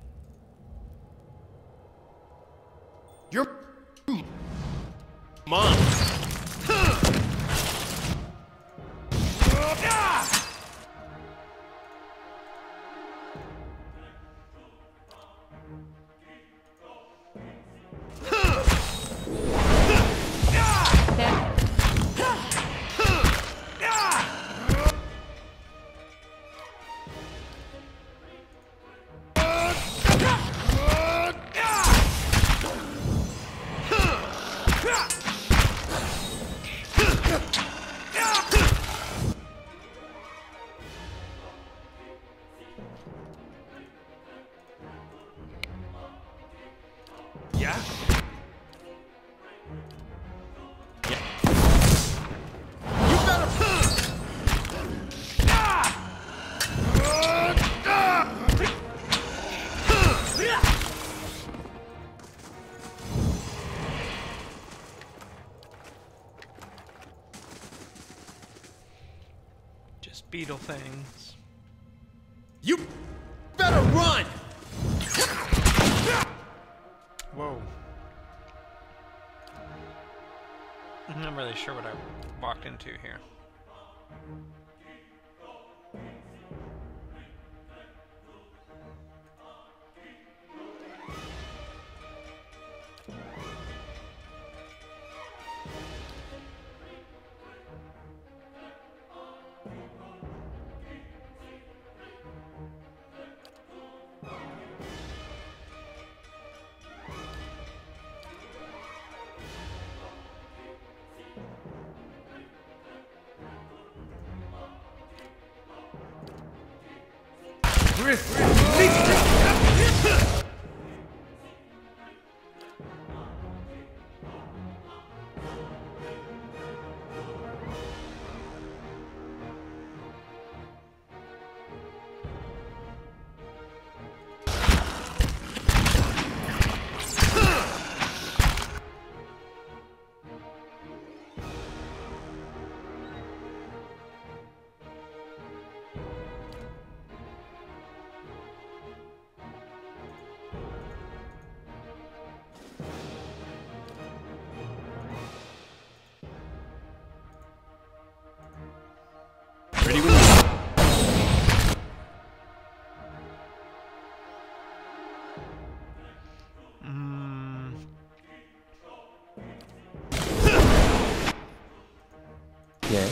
You're mine. beetle things. You better run! Whoa. I'm not really sure what I walked into here. Ready when you are. Yeah.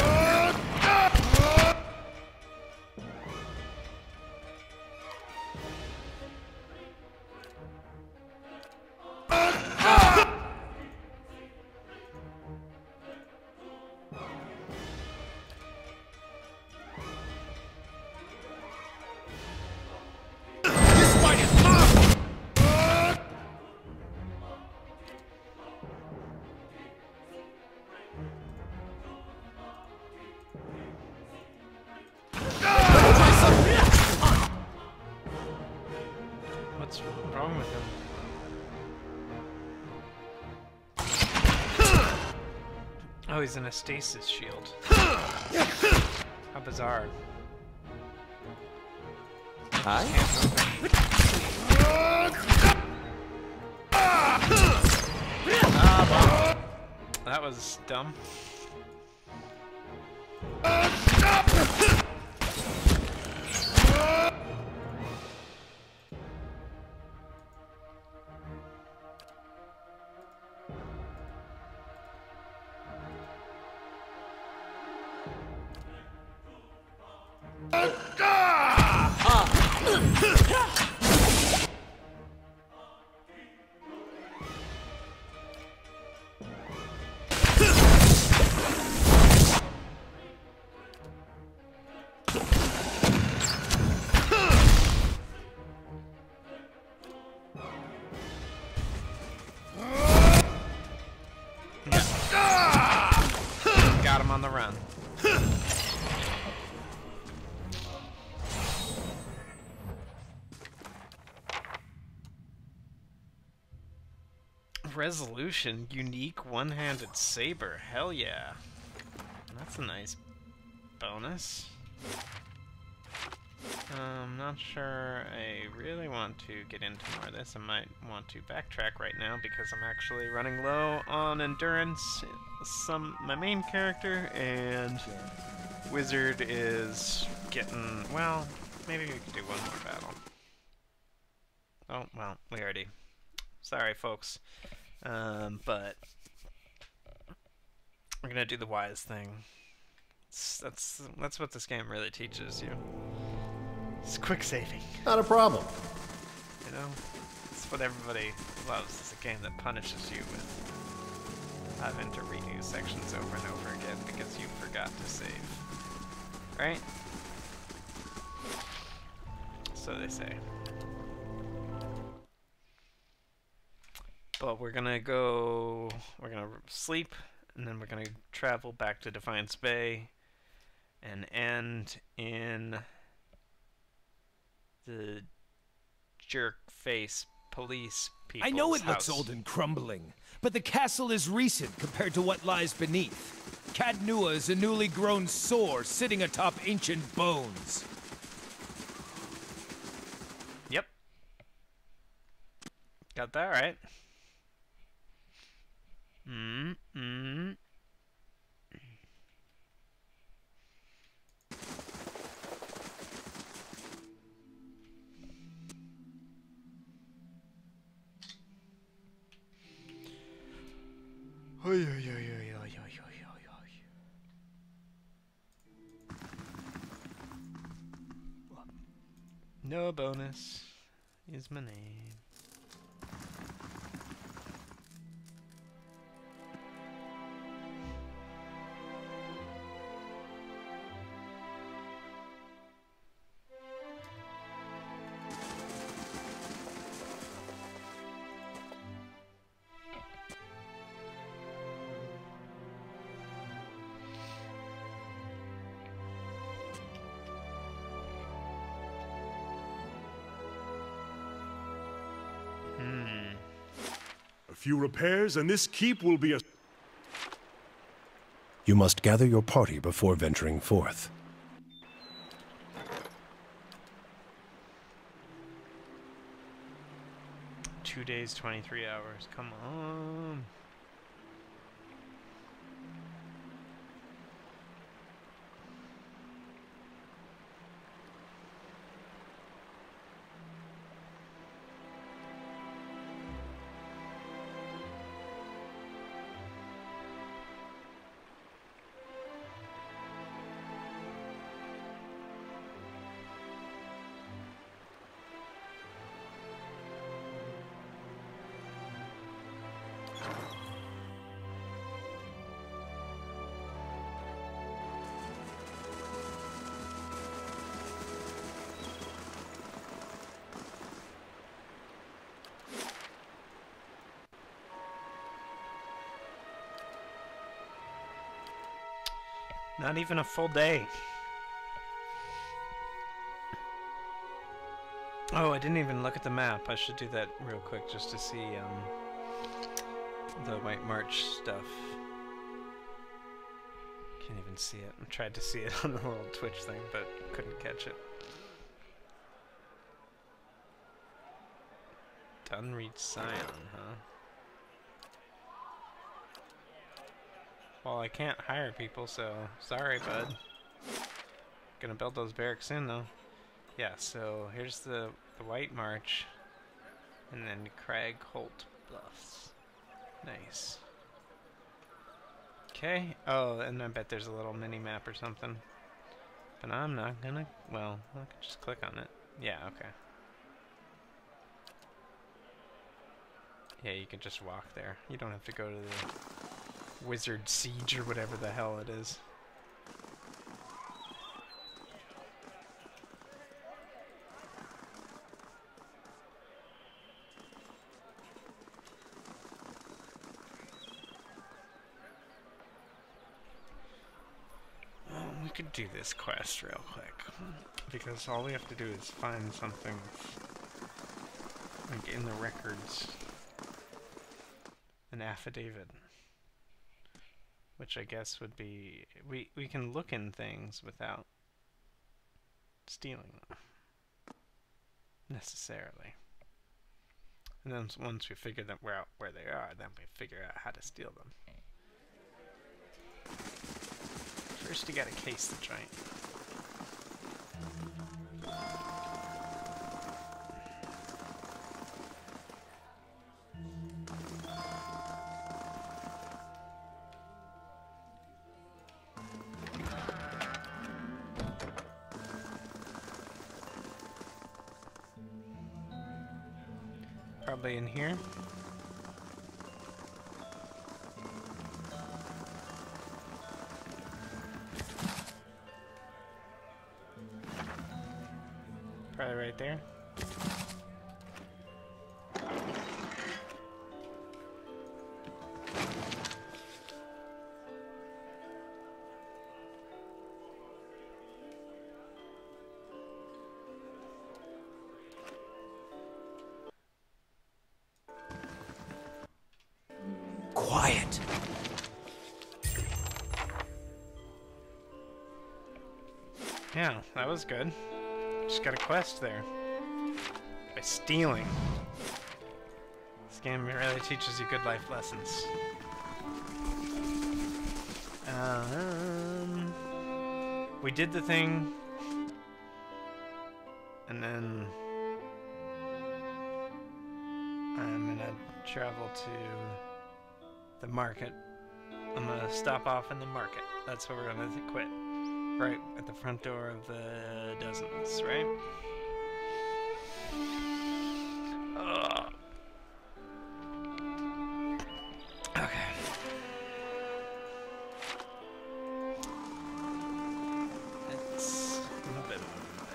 What's wrong with him? Oh, he's in a stasis shield. How bizarre. Hi? That was dumb. Got him on the run. Resolution, unique one-handed saber. Hell yeah. That's a nice bonus. I'm not sure I really want to get into more of this. I might want to backtrack right now because I'm actually running low on endurance. My main character, and Wizard is getting, well, maybe we could do one more battle. Oh, well, we already. Sorry, folks. But we're gonna do the wise thing. That's what this game really teaches you. It's quick saving. Not a problem. You know, it's what everybody loves. It's a game that punishes you with having to redo sections over and over again because you forgot to save. Right? So they say. But we're gonna sleep, and then we're gonna travel back to Defiance Bay and end in the jerk face police people's I know it house. looks old and crumbling, but the castle is recent compared to what lies beneath. Cadnua is a newly grown sore sitting atop ancient bones. Yep. Got that right. No bonus is my name. A few repairs, and this keep will be a... You must gather your party before venturing forth. Two days, 23 hours. Come on. Not even a full day. Oh, I didn't even look at the map. I should do that real quick just to see the White March stuff. Can't even see it. I tried to see it on the little Twitch thing, but couldn't catch it. Dunreach Scion, huh? Well, I can't hire people, so sorry, bud. Gonna build those barracks soon, though. Yeah, so here's the White March, and then Crag Holt Bluffs. Nice. Okay. Oh, and I bet there's a little mini map or something. But I'm not gonna. Well, I can just click on it. Yeah. Okay. Yeah, you can just walk there. You don't have to go to the Wizard Siege or whatever the hell it is. Well, we could do this quest real quick, because all we have to do is find something like in the records. An affidavit. Which I guess would be... We can look in things without stealing them. Necessarily. And then once we figure them out where they are, then we figure out how to steal them. First you gotta case the joint. Probably in here. Probably right there. Quiet. Yeah, that was good. Just got a quest there. By stealing. This game really teaches you good life lessons. We did the thing, and then I'm gonna travel to the market. I'm gonna stop off in the market. That's where we're gonna quit. Right at the front door of the Dozens, right? Okay. It's a bit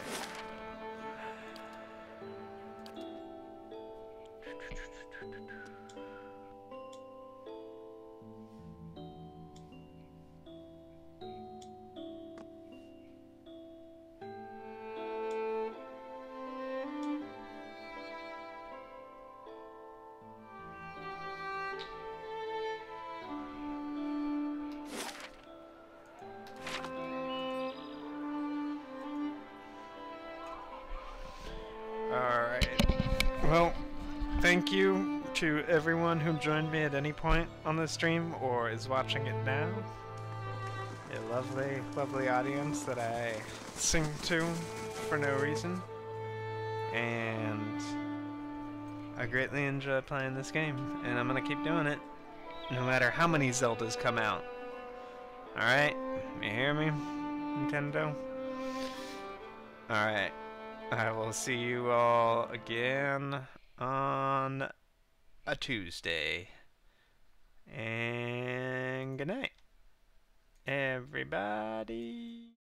Well, thank you to everyone who joined me at any point on the stream or is watching it now. A lovely, lovely audience that I sing to for no reason. And I greatly enjoy playing this game, and I'm gonna keep doing it, no matter how many Zeldas come out. Alright? You hear me, Nintendo? Alright. I will see you all again on a Tuesday. And good night, everybody.